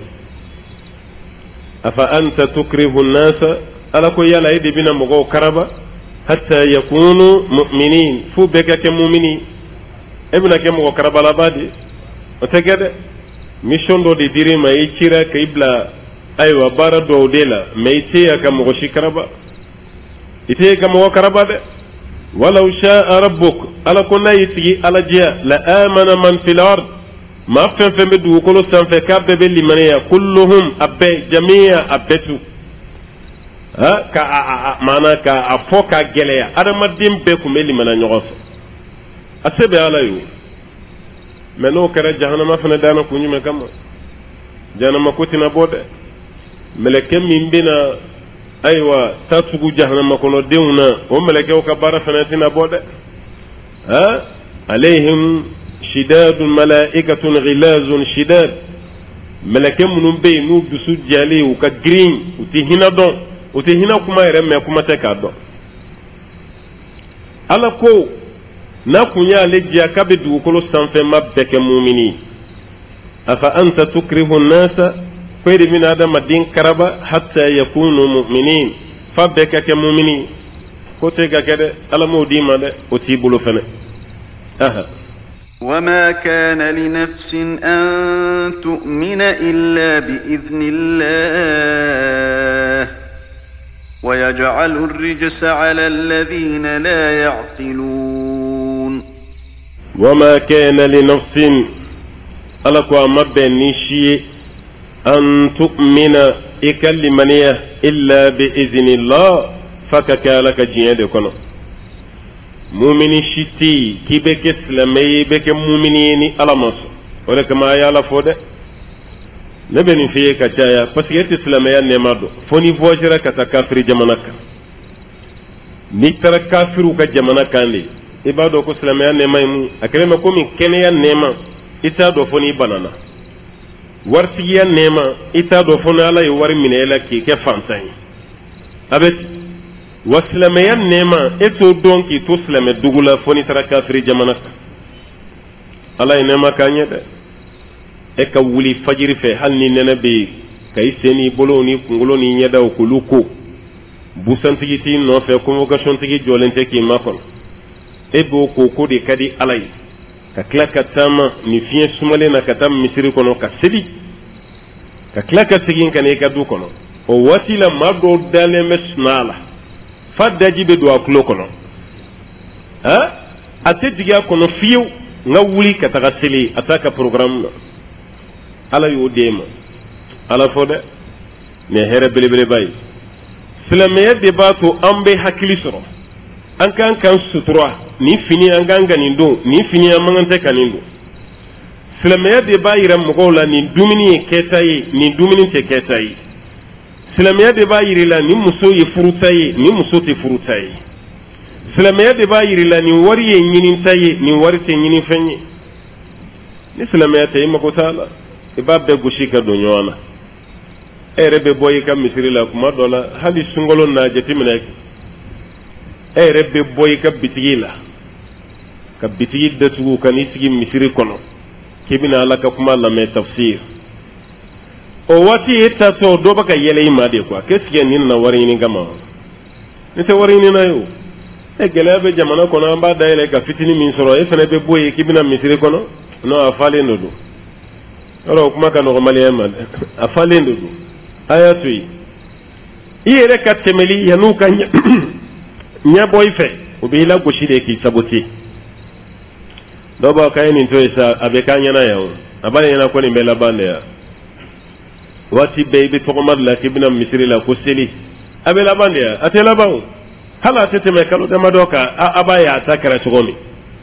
Speaker 3: أفأنت تكره الناس ألا كو يالا يدي بنا مغو كربا حتى يكونوا مؤمنين فو بك كمؤمنين ابنا كمغو كربا لبادي وتجد ميشون دو دي ديري ما يشيرا كيبلا أيوة بارا دو ديلا ما يتيا كمغو شي كربا يتيا كمغو كربا دي ولو شاء ربك ألا كنا يتيجي ألا جيا لآمن من في الأرض ما فهم فهم بدو كل سنة في كاب بلي منيا كلهم أبى جميع أبتو ها كا معنا كا أفوكا جليا هذا ما دين بكم بلي منا نغص أسبب على يو منو كره جهنم فن دانا كوني مكما جهنم كوتنا بود ملك من بينا أيوة تسوق جهنم كونو ديونا وملكوا كبار فناتنا بوده ها عليهم شداد ملائكة غلاظ شداد ملكة منهم بي نوب دسو جالي وكجرين وتهنا دون وتهنا كما يرمي كما تكادو على كو ناكونيا لجيا كبدو كل سنفي مبتك مؤمني أفأنت تكره الناس فير من هذا مدين كربا حتى يكونوا مؤمنين فبك كمؤمنين كوتيكا كده على موديما ده وتيبولو فنه أها
Speaker 2: وما كان لنفس أن تؤمن إلا بإذن الله ويجعل الرجس على الذين لا يعقلون
Speaker 3: وما كان لنفس ألقوا مبنيشي أن تؤمن إكلمنيه إلا بإذن الله فككالك جياد كنا مؤمن شتي كي بك سلمي بك مؤمنين على مصر ولكن ما يالا فود نبني فيه كجايا بس يت سلمي نمادو فوني فوجرا كتا كافر جمانك نيتر كافر كجمانا كاندي إبادو كو سلمي نمايمو أكلم كومي كنيا نما إتادو فوني بنانا wartigiya nema ita do fona ala yawar minela ki ke fantai abet waslamayan nema eto donki to slame dugula foni tara kafiri jamana ala nema kanye de e ka wuli fajiri fe halni nena be kay seni boloni kungulo ni nyada ko luko busantigi ti no fe convocation tigi jolente ki makon e bo ko ko de kadi alay ka klaka tama ni fiye sumale na katam misiri kono ka sedi ka klaka sigin kan e ka du kono o wasila mado dale mesnala fadda jibe do aklo kono ha ate diga kono fiyo nga wuli ka taga seli ataka programme ala yo dema ala fode ne here bele bele bay silamiya debato ambe hakili soro an kan kan sutura ni fini an ganga ni do ni fini an mangante kanindo silamiya de ba yira mogola ni dumini ketayi ni dumini te ketayi silamiya de ba yira ni muso ye furutayi ni muso te furutayi silamiya de ba yira ni wari ye nyinin tayi ni wari te nyinin fenyi ni silamiya te mako tala e ba be gushi ka do nyona ere be boyi kam misiri la kuma dola hadi sungolo na jetimina e rebbe boy ka bitigi la ka bitigi datu kan isigi misiri kono kibina ala ka kuma la me tafsir o wati eta to do baka yele ma de kwa keske nin na wari ni gama ni te wari ni na yo e gele be jamana kono amba daile ka fitini min soro e fene be boy kibina misiri kono no afale ndodo oro kuma ka no maliyama afale ndodo ayatui iyere ka temeli yanu kanya nya boy fe ubila goshide ki saboti doba kayini to isa abekanya na yawo abale yana ko ni bela bande ya wati baby to komar la kibna misri la ko seli abela bande ya atela bawo hala tete me kalo de madoka abaya atakara chogomi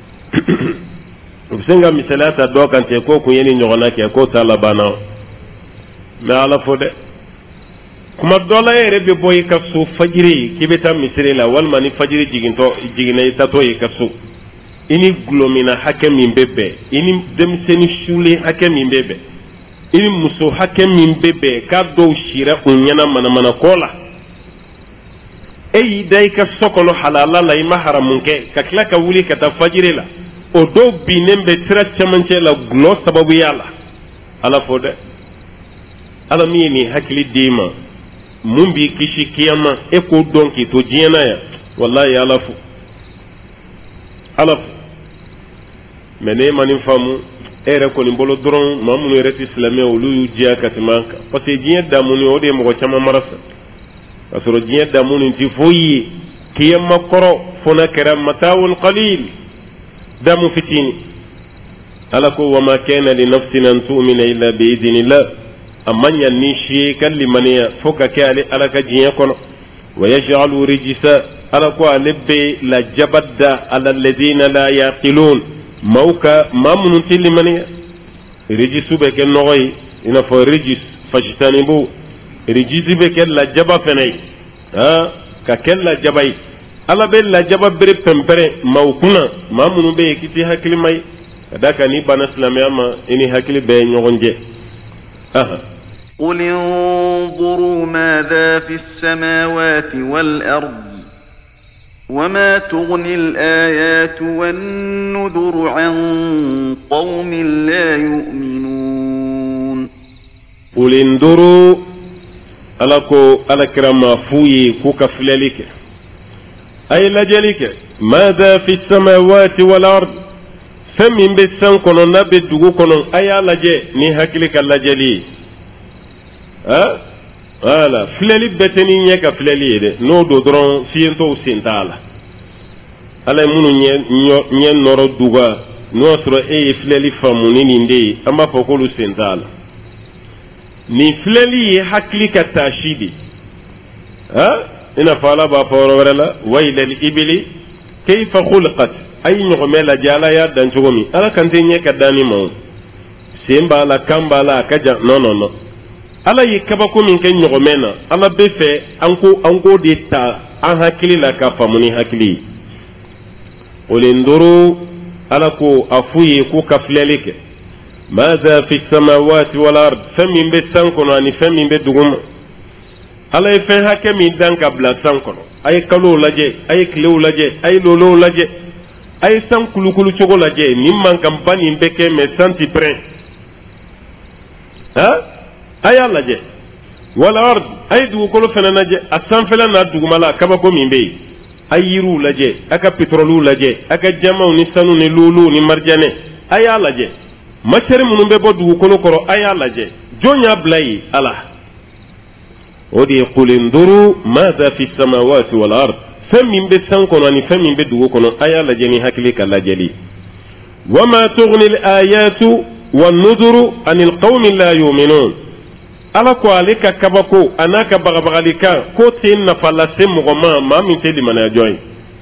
Speaker 3: usenga misalata doka nte ko ku yeni nyogona ke ko tala bana me ala fode kuma dola yere be boy kasu fajiri kibeta misri la walma ni fajiri jiginto jigina itato e kasu ini glomina hakem mimbebe ini demseni shule hakem mimbebe ini muso hakem mimbebe ka do shira unyana mana mana kola eyi dai ka sokolo halala la ima haramunke ka kila ka wuli ka ta fajiri la o do binembe tira chamanche la glo sababu yala ala fode ala mini hakili dima mumbi kishi kiyama eko donki to jiyana ya wallahi alafu alafu mene manin famu ere ko ni bolo dron mamunu ereti islamé olu yu jiya katimanka parce que jiya damuni o de mo chama marasa parce que jiya damuni ti foyi kiyama koro fona kera matawun qalil damu fitini alako wa ma kana li nafsin an tu'mina illa bi idhnillah amanya nishi kallimaniya foka kale alaka jiya kono wa yaj'alu rijsa alako albe la jabadda ala alladhina la yaqilun mauka mamunun tillimaniya rijisu beke nogoy ina fo rijis fajtanibu rijisi beke la jaba fenay ha ka kella jabai ala be la jaba bere pempere maukuna mamunu be kiti hakili mai kadaka ni bana islamiyama ini hakili be nyogonje aha
Speaker 2: قل انظروا ماذا في السماوات والأرض وما تغني الآيات والنذر عن قوم لا يؤمنون
Speaker 3: قل انظروا ألكو ألكرم فوي كوكفللك أي لجلك ماذا في السماوات والأرض فمن بسان كنون نبدو كنون أي لجي نهكلك اللجلي ها wala filali beteni nye ka filali de no do dron fiento sintala ala munu nye nye noro duga no tro e filali famuni ninde amba pokolu sintala ni filali hakli ka tashidi ha ina fala ba foro wala wayla al ibli kayfa khulqat ay nyomela jala ya dan jogomi ala kante nye ka dani mo simba la kamba la kaja no no no ala yi kabako min ke nyogomena ala be fe anko anko de ta an hakili la ka famuni hakili olinduru ala ko afuyi ko kaflelike madha fi samawati wal ard famin be sankono ani famin be duguma ala yi fe hakemi dan ka bla sankono ay kalo laje ay klew laje ay lolo laje ay san kulukulu chogo laje nimman kam bani be ke me santi pre ha aya laje wala ard ay du ko lo fena naje asan fela na dugumala kabako mimbe ay yiru laje aka petrolu laje aka jamaw ni sanu ni lulu ni marjane aya laje macere munun be bo du ko lo koro aya laje jonya blay ala odi qul induru madha fi samawati wal ard famin be sankono ni famin be du ko no aya laje ni hakili kala jeli wama tughni al ayatu wan nuduru anil qawmin la yu'minun ala ko alika kabako anaka bagabagalika ko tin na falase mugoma ma min te limana joy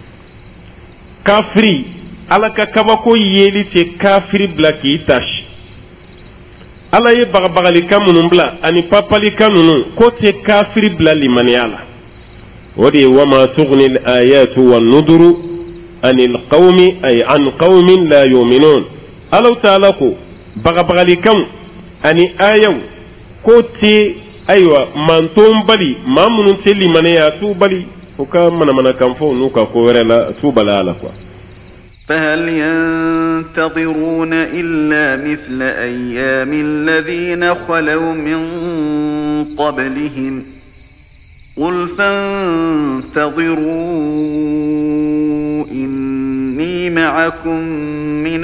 Speaker 3: kafiri ala ka kabako yeli te kafiri blaki tash ala ye bagabagalika munun bla ani papalika nunu ko te kafiri bla limana yala wadi wama tughni al ayatu wan nuduru anil qawmi ay an qawmin la yu'minun ala ta'ala ko bagabagalika ani ayaw koti aywa manton bali mamunun teli manaya tu bali uka mana mana kanfo nuka ko werela tu balala kwa
Speaker 2: فهل ينتظرون إلا مثل أيام الذين خلوا من قبلهم قل فانتظروا إني معكم من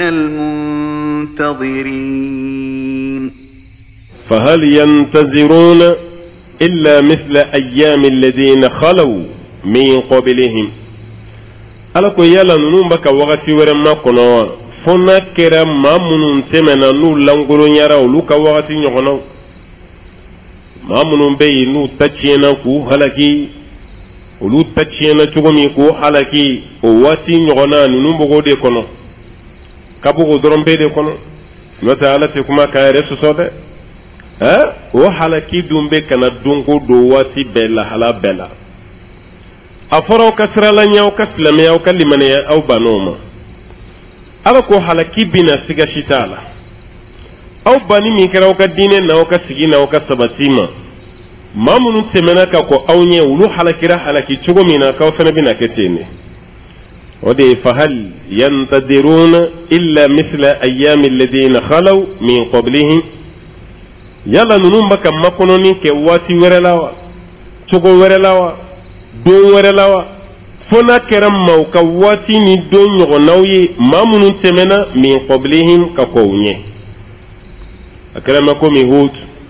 Speaker 2: المنتظرين
Speaker 3: فهل ينتظرون إلا مثل أيام الذين خلوا من قبلهم ألكو يلا ننبك وغتي ورما كنوا فنا كرام ما منون تمنا نو لانغولو يراو لوكا وغتي نغنو ما منون بي نو تتشينا كو هلكي ولو تتشينا تغمي كو هلكي وواتي نغنا ننبغو دي كنو كابوغو درم بي دي كنو نتعالى تكما كايرسو صدق ha o halaki dumbe kana dunko do wati bella hala bella afaro kasra la nyaw kaslame yaw kalimane ya aw banoma ala ko halaki bina siga shitala aw bani mi karaw ka dine na ka sigina o ka sabatima mamunu temena ka ko aw nye ulu halakira halaki chugo mina ka fana bina ketene ودي فهل ينتظرون إلا مثل أيام الذين خلوا من قبلهم yala nunun baka makononi ke wati werelawa chogo werelawa don werelawa fona keram mauka wati ni don nyogo nawye mamunun temena min qablihim ka kownye akrama ko mi hud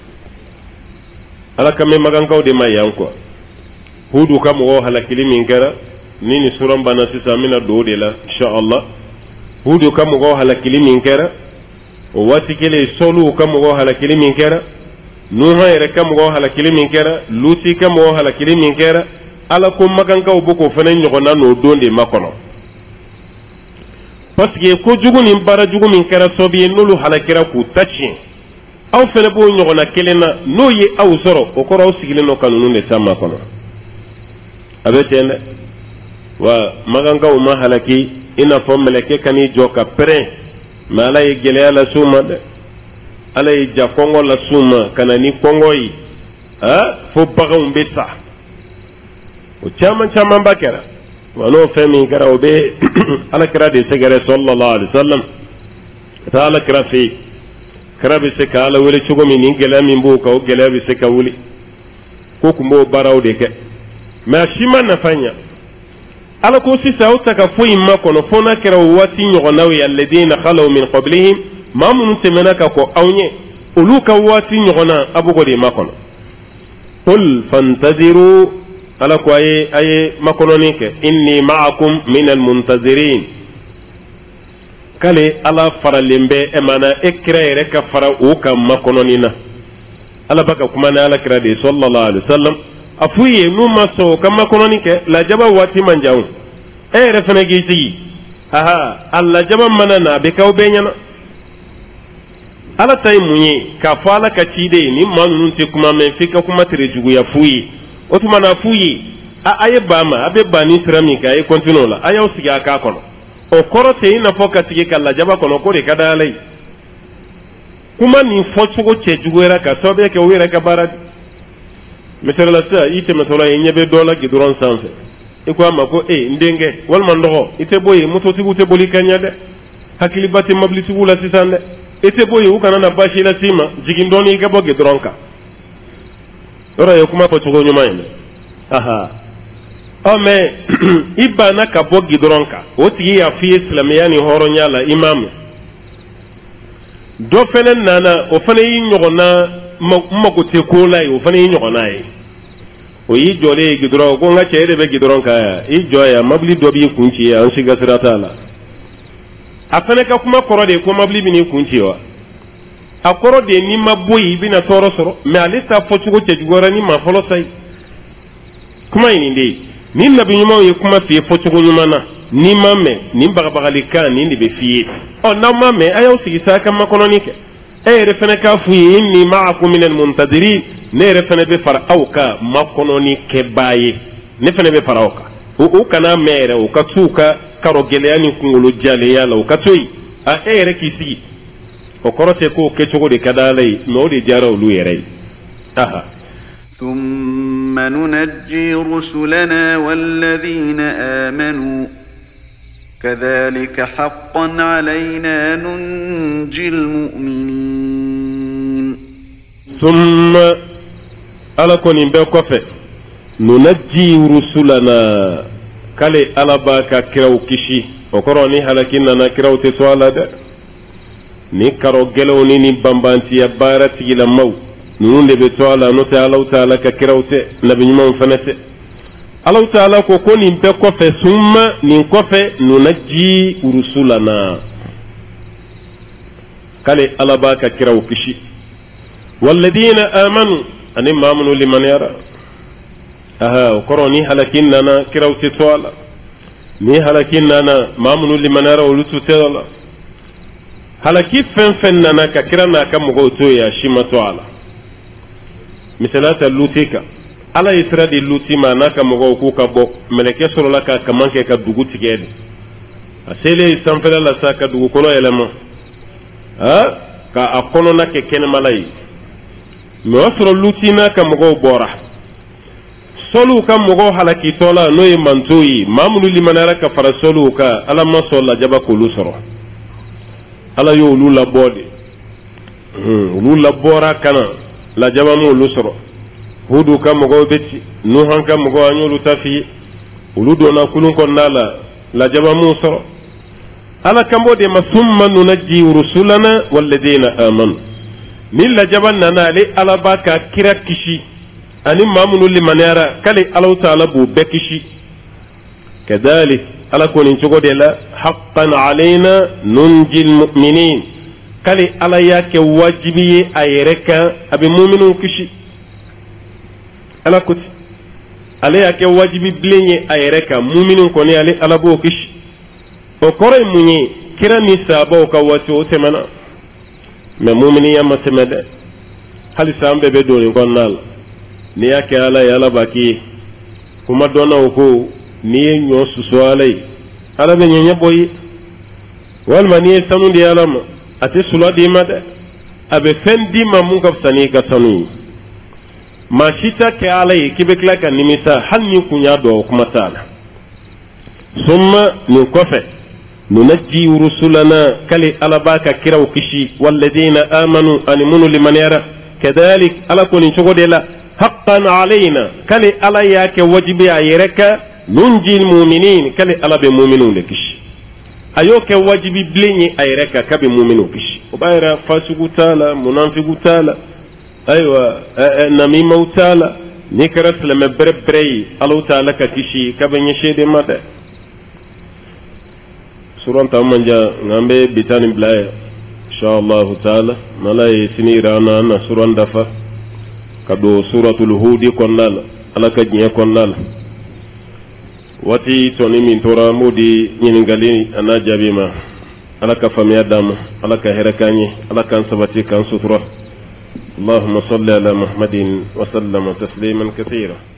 Speaker 3: ala kame magankaw de mayanko hudu kam wo halakili min gara nini suram bana sisa mina do de la insha Allah hudu kam wo halakili min gara o wati kele solu kam wo halakili min kera nuha yere kam wo halakili min kera luti kam wo halakili min kera ala ko maganka o boko fana nyogona no donde makono parce que ko jugu ni bara jugu min kera sobi nulu halakira ku tachi aw fele bo nyogona kelena no ye aw zoro o ko raw sigile no kanunu ne tamma kono abetene wa maganga uma halaki ina fo meleke kani joka pere ma ala ye gele ala suma de ala ye ja kongo la suma kana ni kongo yi ha fo baga umbe sa o chama chama bakera wano femi kara obe ala kira de segere sallallahu alaihi wasallam ta ala kira fi kira bi se ka ala wele chugo mi ni gele mi mbu ka o gele bi se ka wuli ko kumbo baraw de ke ma shima na fanya ala ko sisa o taka fo imma kono fona kira wati nyogonawi alladina khalu min qablihim ma mun temena ka ko awnye ulu ka wati nyogona abugo de makono qul fantaziru ala ko ay ay makononi ke inni ma'akum min almuntazirin kale ala faralembe emana ekrere ka fara o ka makononi na ala baka kuma na ala kira de sallallahu alaihi wasallam afuye nu maso kama kononi ke la jaba wati manjaw e refene gi sigi aha alla jaba manana be kaw be nyana ala tay munye ka fala ka cide ni manun te kuma men fika kuma tere jugu ya fuyi o tuma na fuyi a aye bama abe bani trami ka e continuo la aya usigi aka kono o korote ina foka tigi kala jaba kono ko de kada lay kuma ni fochugo che jugu era ka sobe ke wira ka baradi mesela sa ite mesela nyebe dola giduron sanse iko amako e ndenge walma ndogo ite boye moto tigu te boli kanyade hakili bati mabli tigu la sisande ite boye ukana na bashi la sima jigindoni ga boge dronka ora yo kuma fochugo nyuma ene aha o me ibana ka boge dronka o tigi ya fi islamiyani horo nyala imam do fenen nana o fane yi nyogona mako te ko lai o fane yi nyogona yi o yi jole gidro ko nga chere be gidron ka i joya mabli do bi kunci ya an shiga sirata la afane ka kuma koro de ko mabli bi ni kunci wa akoro de ni maboyi bi na toro soro me alita fotu ko te gora ni ma folo sai kuma ini ndi ni nabi nyuma ye kuma fi fotu ko nyuma na ni mame ni bagabagali kan ni ndi be fi o na mame ayo sigisa ka makono ke e refene ka fu inni ma'akum min almuntadirin ne refene be far auka makono ni ke baye ne fene be far auka o o kana mere o ka tuka karo geleani kungulu jale yala o ka toyi a e re kisi o korote ko ke chogo de kadalai no de jara lu yere aha
Speaker 2: ثم ننجي رسلنا والذين آمنوا كذلك حقا علينا ننجي المؤمنين
Speaker 3: ثم على كون بكوفه ننجي رسلنا كالي على باكا كراو كشي وكروني هلكنا نكراو تسوالا ده ni karo gelo ni ni bambanti ya barati ila maw nunde be to ala no ta Allah taala ka kirawte nabi nyum fanate Allah taala ko ko ni be ko fe summa ni ko fe nunaji rusulana kale ala ba ka kiraw kishi walladina amanu ani mamunu liman yara aha koroni halakinna na kirawte to ala ni halakinna na mamunu liman yara ulutu tela halaki fen fen nana ka kirana ka mugo to ya shima to ala misalata lutika ala isra di luti ma naka mugo ku ka bo meleke soro la ka kamanke ka dugu tigede asele sanfela la saka dugu kono elema ha ka akono na ke ken malai no soro luti na ka mugo bora solu ka mugo halaki tola no e mantoyi mamulu limanara ka fara solu ka ala ma solla jaba ko lu soro ala yo lu la bode hmm lu la bora kana la jaba mo lu soro hudu kam mo beti nuhan kam mo anyulu tafi ulu dona kulun kon nala la jaba mo soro ala kambo de masumma nunji rusulana walladina amanu min la jaba nana le ala baka kira kishi ani mamunu limanara kale ala taala bu bekishi kadalik ala koni chogode la haqqan alaina nunjil mu'minin kali ala yake wajibi ayereka abi mu'minun kishi ala kuti ala yake wajibi blenye ayereka mu'minun koni ale ala bo kishi o kore munye kira ni sabo ka wato temana me mu'mini yamma temede hali sambe be doni gonnal ni yake ala yala baki kuma dona ko ni nyo susualai ala be nyanya boyi wal mani sanu di alama ati sula di made abe fendi ma mun ka sani ka sanu ma shita ke alai kibe klaka nimisa hal ni kunya do kuma tala summa ni kofe nunajji rusulana kali alabaka kiraw kishi walladina amanu animunu liman yara kadhalik ala kuni chogodela haqqan alaina kali ala yake wajibi ayereka nunji almu'minin kali ala be mu'minun kishi ayoke wajibi blinyi ayereka kabe mu'minu kishi ubayra fasugu tala munafiqu tala aywa namima utala nikra salama berbrei alu tala ka kishi kabe nyeshede mate suran tamanja ngambe bitani blaya inshallah taala malay sinirana na suran dafa kado suratul hudi konnal alaka jiya konnal wati toni min tora modi nyiningali ana jabima alaka famiya dam alaka herakanye alaka sabati kan sutura اللهم صل على محمد وسلم تسليما كثيرا